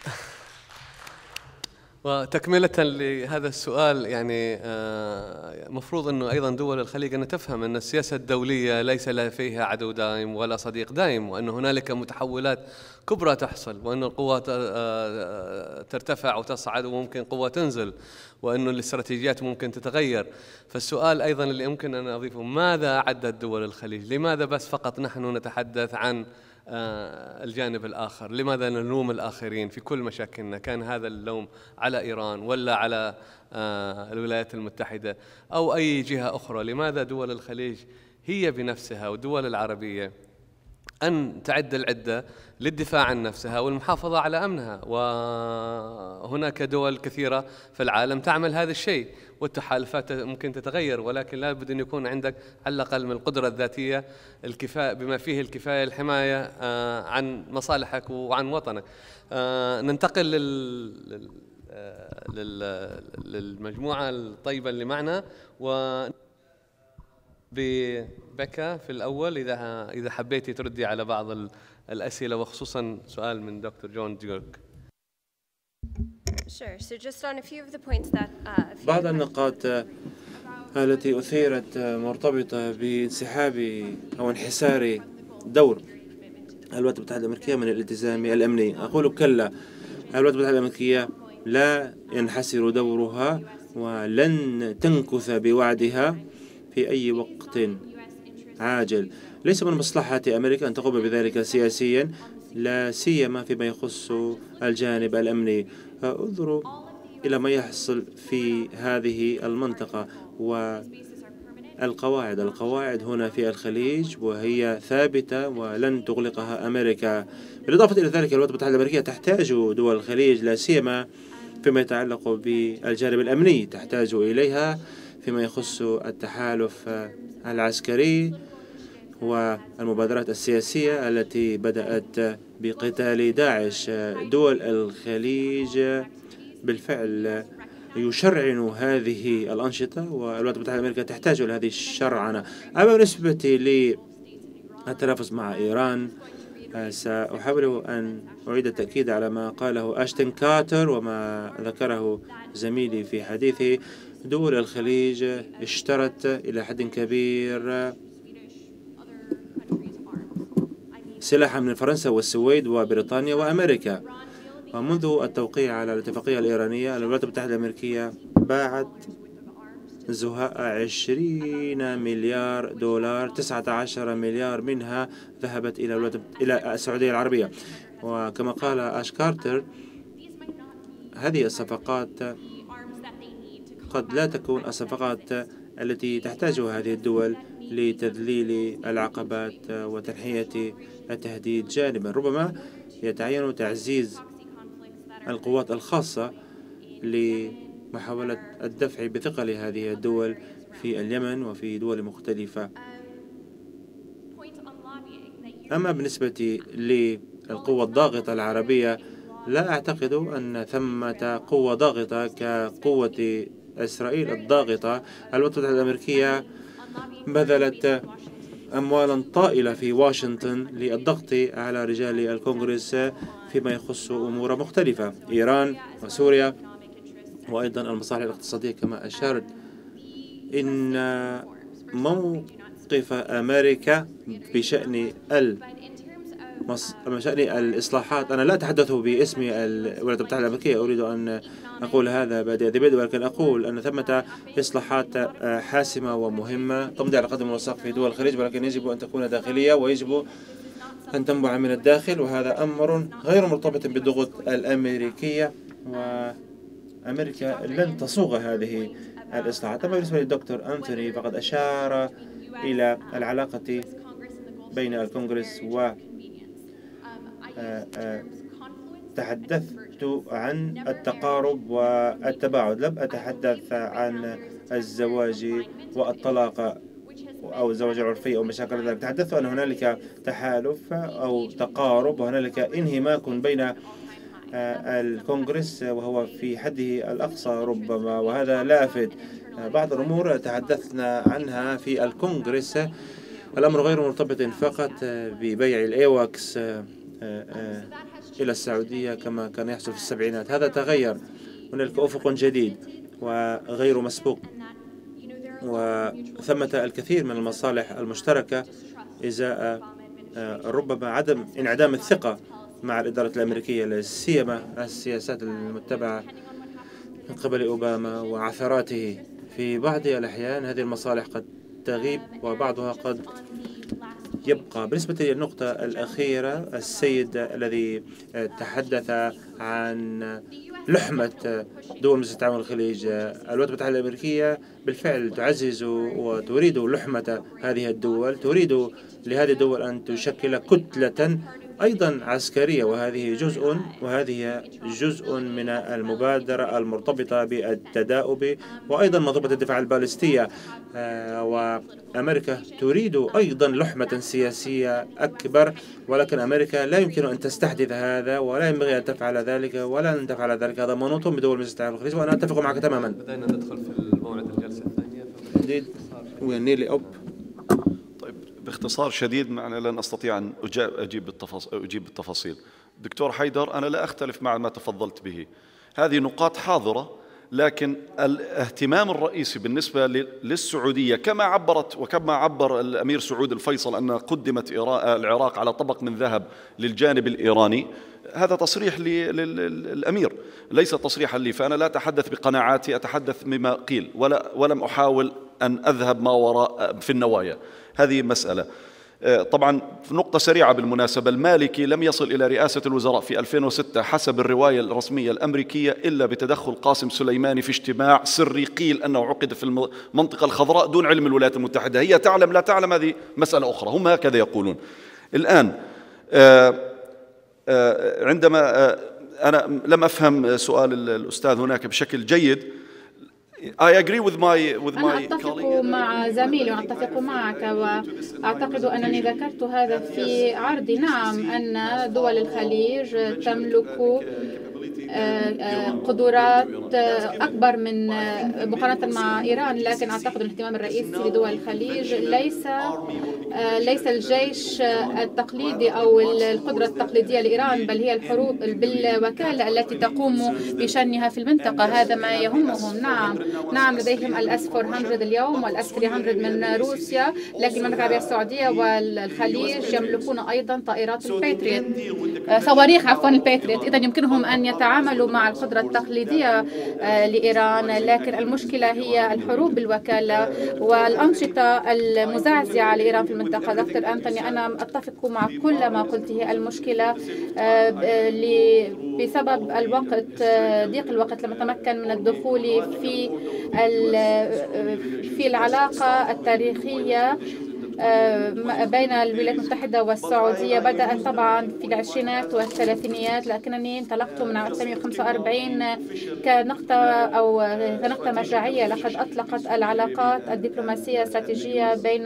وتكملة لهذا السؤال، يعني مفروض أنه أيضا دول الخليج أن تفهم أن السياسة الدولية ليس فيها عدو دائم ولا صديق دائم، وأن هنالك متحولات كبرى تحصل، وأن القوة ترتفع وتصعد وممكن قوة تنزل، وأن الاستراتيجيات ممكن تتغير. فالسؤال أيضا اللي يمكن أن أضيفه، ماذا أعدت دول الخليج؟ لماذا بس فقط نحن نتحدث عن الجانب الآخر؟ لماذا نلوم الآخرين في كل مشاكلنا؟ كان هذا اللوم على إيران ولا على الولايات المتحدة أو أي جهة أخرى؟ لماذا دول الخليج هي بنفسها والدول العربية أن تعد العدة للدفاع عن نفسها والمحافظة على أمنها؟ وهناك دول كثيرة في العالم تعمل هذا الشيء، والتحالفات ممكن تتغير، ولكن لا بد أن يكون عندك على الأقل من القدرة الذاتية الكفاية بما فيه الكفاية الحماية عن مصالحك وعن وطنك. ننتقل للمجموعة الطيبة اللي معنا، و ببكا في الأول إذا إذا حبيتي تردي على بعض الأسئلة وخصوصا سؤال من دكتور جون ديورك. بعض النقاط التي أثيرت مرتبطة بانسحاب أو انحسار دور الولايات المتحدة الأمريكية من الالتزام الأمني. أقول كلا، الولايات المتحدة الأمريكية لا ينحسر دورها ولن تنكث بوعدها في أي وقت عاجل. ليس من مصلحة أمريكا أن تقوم بذلك سياسيا، لا سيما فيما يخص الجانب الأمني. انظروا إلى ما يحصل في هذه المنطقة والقواعد القواعد هنا في الخليج، وهي ثابتة ولن تغلقها أمريكا. بالإضافة إلى ذلك الولايات المتحدة الأمريكية تحتاج دول الخليج لا سيما فيما يتعلق بالجانب الأمني، تحتاج إليها فيما يخص التحالف العسكري والمبادرات السياسية التي بدأت بقتال داعش. دول الخليج بالفعل يشرعن هذه الأنشطة، والولايات المتحدة الأمريكية تحتاج إلى هذه الشرعنة. أما بالنسبة للتنافس مع إيران، سأحاول أن أعيد التأكيد على ما قاله أشتن كارتر وما ذكره زميلي في حديثه. دول الخليج اشترت إلى حد كبير سلاحا من فرنسا والسويد وبريطانيا وأمريكا، ومنذ التوقيع على الاتفاقية الإيرانية الولايات المتحدة الأمريكية باعت زهاء عشرين مليار دولار، تسعة عشر مليار منها ذهبت إلى الولايات إلى السعودية العربية. وكما قال أش كارتر، هذه الصفقات قد لا تكون الصفقات التي تحتاجها هذه الدول لتذليل العقبات وتنحية التهديد جانبا. ربما يتعين تعزيز القوات الخاصة لمحاولة الدفع بثقل هذه الدول في اليمن وفي دول مختلفة. أما بالنسبة للقوة الضاغطة العربية، لا أعتقد أن ثمة قوة ضاغطة كقوة إسرائيل الضاغطة. الولايات المتحدة الأمريكية بذلت أموالا طائلة في واشنطن للضغط على رجال الكونغرس فيما يخص أمور مختلفة، إيران وسوريا وأيضا المصالح الاقتصادية. كما أشارت، إن موقف أمريكا بشأن ال بشأن الإصلاحات، أنا لا أتحدث باسم الولايات المتحدة الأمريكية، أريد أن أقول هذا بادئ ذي بدء، ولكن أقول أن ثمة إصلاحات حاسمة ومهمة تمضي على قدم وساق في دول الخليج، ولكن يجب أن تكون داخلية ويجب أن تنبع من الداخل، وهذا أمر غير مرتبط بالضغوط الأمريكية، وأمريكا لن تصوغ هذه الإصلاحات. أما بالنسبة للدكتور أنثوني فقد أشار إلى العلاقة بين الكونغرس و تحدثت عن التقارب والتباعد، لم أتحدث عن الزواج والطلاق أو الزواج العرفي أو مشاكل ذلك. تحدثت أن هنالك تحالف أو تقارب وهنالك انهماك بين الكونغرس وهو في حده الأقصى ربما، وهذا لافت. بعض الأمور تحدثنا عنها في الكونغرس، الأمر غير مرتبط فقط ببيع الإيواكس إلى السعودية كما كان يحصل في السبعينات. هذا تغير، هنالك أفق جديد وغير مسبوق، وثمة الكثير من المصالح المشتركة إزاء ربما عدم انعدام الثقة مع الإدارة الأمريكية، لا سيما السياسات المتبعة من قبل أوباما وعثراته. في بعض الأحيان هذه المصالح قد تغيب وبعضها قد يبقى. بالنسبة للنقطة الأخيرة، السيد الذي تحدث عن لحمة دول مجلس التعاون الخليج، الولايات المتحدة الأمريكية بالفعل تعزز وتريد لحمة هذه الدول، تريد لهذه الدول أن تشكل كتلة أيضا عسكرية، وهذه جزء وهذه جزء من المبادرة المرتبطة بالتداؤب وأيضا منظومة الدفاع البالستية. وأمريكا تريد أيضا لحمة سياسية أكبر، ولكن أمريكا لا يمكن أن تستحدث هذا ولا ينبغي أن تفعل ذلك ولا أن تفعل ذلك. هذا منوط بدول مجلس التعاون الخليجي، وأنا أتفق معك تماما. بدأنا ندخل في الموعد الجلسة الثانية. طيب باختصار شديد، معنا لن أستطيع أن أجيب بالتفاصيل أجيب بالتفاصيل. دكتور حيدر، أنا لا أختلف مع ما تفضلت به، هذه نقاط حاضرة، لكن الاهتمام الرئيسي بالنسبة للسعودية كما عبرت وكما عبر الأمير سعود الفيصل أن قدمت العراق على طبق من ذهب للجانب الإيراني، هذا تصريح للأمير ليس تصريحا لي، فأنا لا أتحدث بقناعاتي، أتحدث بما قيل ولا ولم أحاول أن أذهب ما وراء في النوايا. هذه مسألة. طبعا في نقطة سريعة بالمناسبة، المالكي لم يصل إلى رئاسة الوزراء في ألفين وستة حسب الرواية الرسمية الأمريكية إلا بتدخل قاسم سليماني في اجتماع سري قيل أنه عقد في المنطقة الخضراء دون علم الولايات المتحدة. هي تعلم لا تعلم هذه مسألة أخرى، هم هكذا يقولون. الآن عندما أنا لم أفهم سؤال الأستاذ هناك بشكل جيد. I agree with my with أنا my أتفق colleague. مع زميلي وأتفق معك، وأعتقد أنني ذكرت هذا في عرضي. نعم، أن دول الخليج تملك قدرات أكبر من مقارنة مع إيران، لكن أعتقد الاهتمام الرئيسي لدول الخليج ليس ليس الجيش التقليدي أو القدرة التقليدية لإيران، بل هي الحروب بالوكالة التي تقوم بشنها في المنطقة. هذا ما يهمهم. نعم نعم لديهم الأس أربعمئة اليوم والأس ثلاثمئة من روسيا، لكن المملكة العربية السعودية والخليج يملكون أيضا طائرات الباتريوت، صواريخ عفوا الباتريوت، إذا يمكنهم أن يتعاملوا مع القدرة التقليدية لإيران. لكن المشكلة هي الحروب بالوكالة والأنشطة المزعزعة لإيران في المنطقة. دكتور أنتوني، أنا أتفق مع كل ما قلته. المشكلة بسبب الوقت، ضيق الوقت، لم أتمكن من الدخول في في العلاقة التاريخية بين الولايات المتحدة والسعودية. بدأت طبعا في العشرينات والثلاثينيات، لكنني انطلقت من عام ألف وتسعمئة وخمسة وأربعين كنقطة أو كنقطة مرجعية. لقد أطلقت العلاقات الدبلوماسية الاستراتيجية بين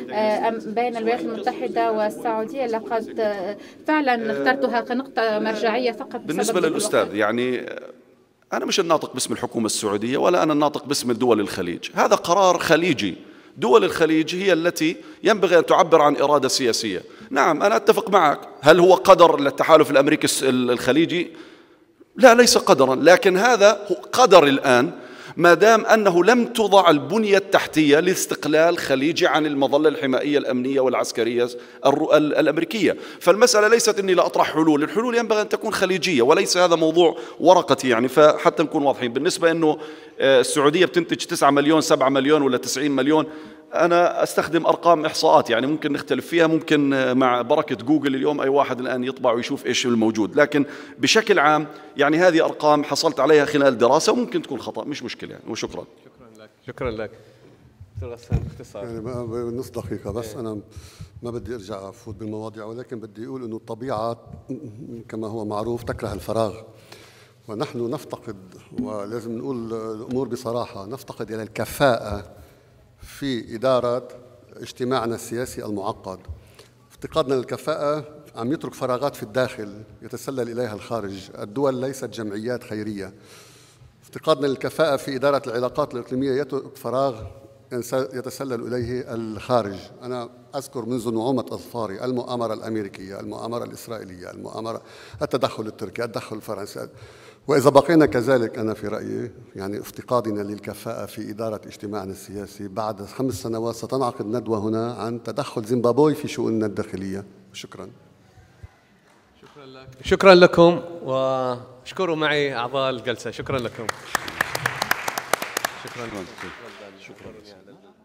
بين الولايات المتحدة والسعودية. لقد فعلا اخترتها كنقطة مرجعية فقط بالنسبة للأستاذ. يعني أنا مش الناطق باسم الحكومة السعودية ولا أنا الناطق باسم دول الخليج، هذا قرار خليجي. دول الخليج هي التي ينبغي أن تعبر عن إرادة سياسية. نعم أنا أتفق معك، هل هو قدر للتحالف الأمريكي الخليجي؟ لا، ليس قدرا، لكن هذا هو قدر الآن ما دام أنه لم توضع البنية التحتية لاستقلال خليجي عن المظلة الحمائية الأمنية والعسكرية الأمريكية. فالمسألة ليست أني لا أطرح حلول، الحلول ينبغي أن تكون خليجية وليس هذا موضوع ورقتي. يعني فحتى نكون واضحين، بالنسبة أنه السعودية بتنتج تسعة مليون سبعة مليون ولا تسعين مليون، أنا أستخدم أرقام إحصاءات، يعني ممكن نختلف فيها، ممكن مع بركة جوجل اليوم أي واحد الآن يطبع ويشوف إيش الموجود، لكن بشكل عام يعني هذه أرقام حصلت عليها خلال دراسة وممكن تكون خطأ، مش مشكلة يعني. وشكرا. شكرا لك. شكرا لك دكتور غسان. باختصار يعني بنص دقيقة بس. أنا ما بدي أرجع أفوت بالمواضيع، ولكن بدي أقول إنه الطبيعة كما هو معروف تكره الفراغ، ونحن نفتقد، ولازم نقول الأمور بصراحة، نفتقد إلى الكفاءة في إدارة اجتماعنا السياسي المعقد. افتقادنا للكفاءة عم يترك فراغات في الداخل يتسلل إليها الخارج. الدول ليست جمعيات خيرية. افتقادنا للكفاءة في إدارة العلاقات الإقليمية يترك فراغ يتسلل إليه الخارج. أنا أذكر منذ نعومة أظفاري المؤامرة الأمريكية، المؤامرة الإسرائيلية، المؤامرة التدخل التركي، التدخل الفرنسي، وإذا بقينا كذلك أنا في رأيي يعني افتقادنا للكفاءة في إدارة اجتماعنا السياسي، بعد خمس سنوات ستنعقد ندوة هنا عن تدخل زيمبابوي في شؤوننا الداخلية. شكرا. شكرا لك. شكرا لكم، واشكروا معي أعضاء الجلسة. شكرا لكم. شكرا. شكرا.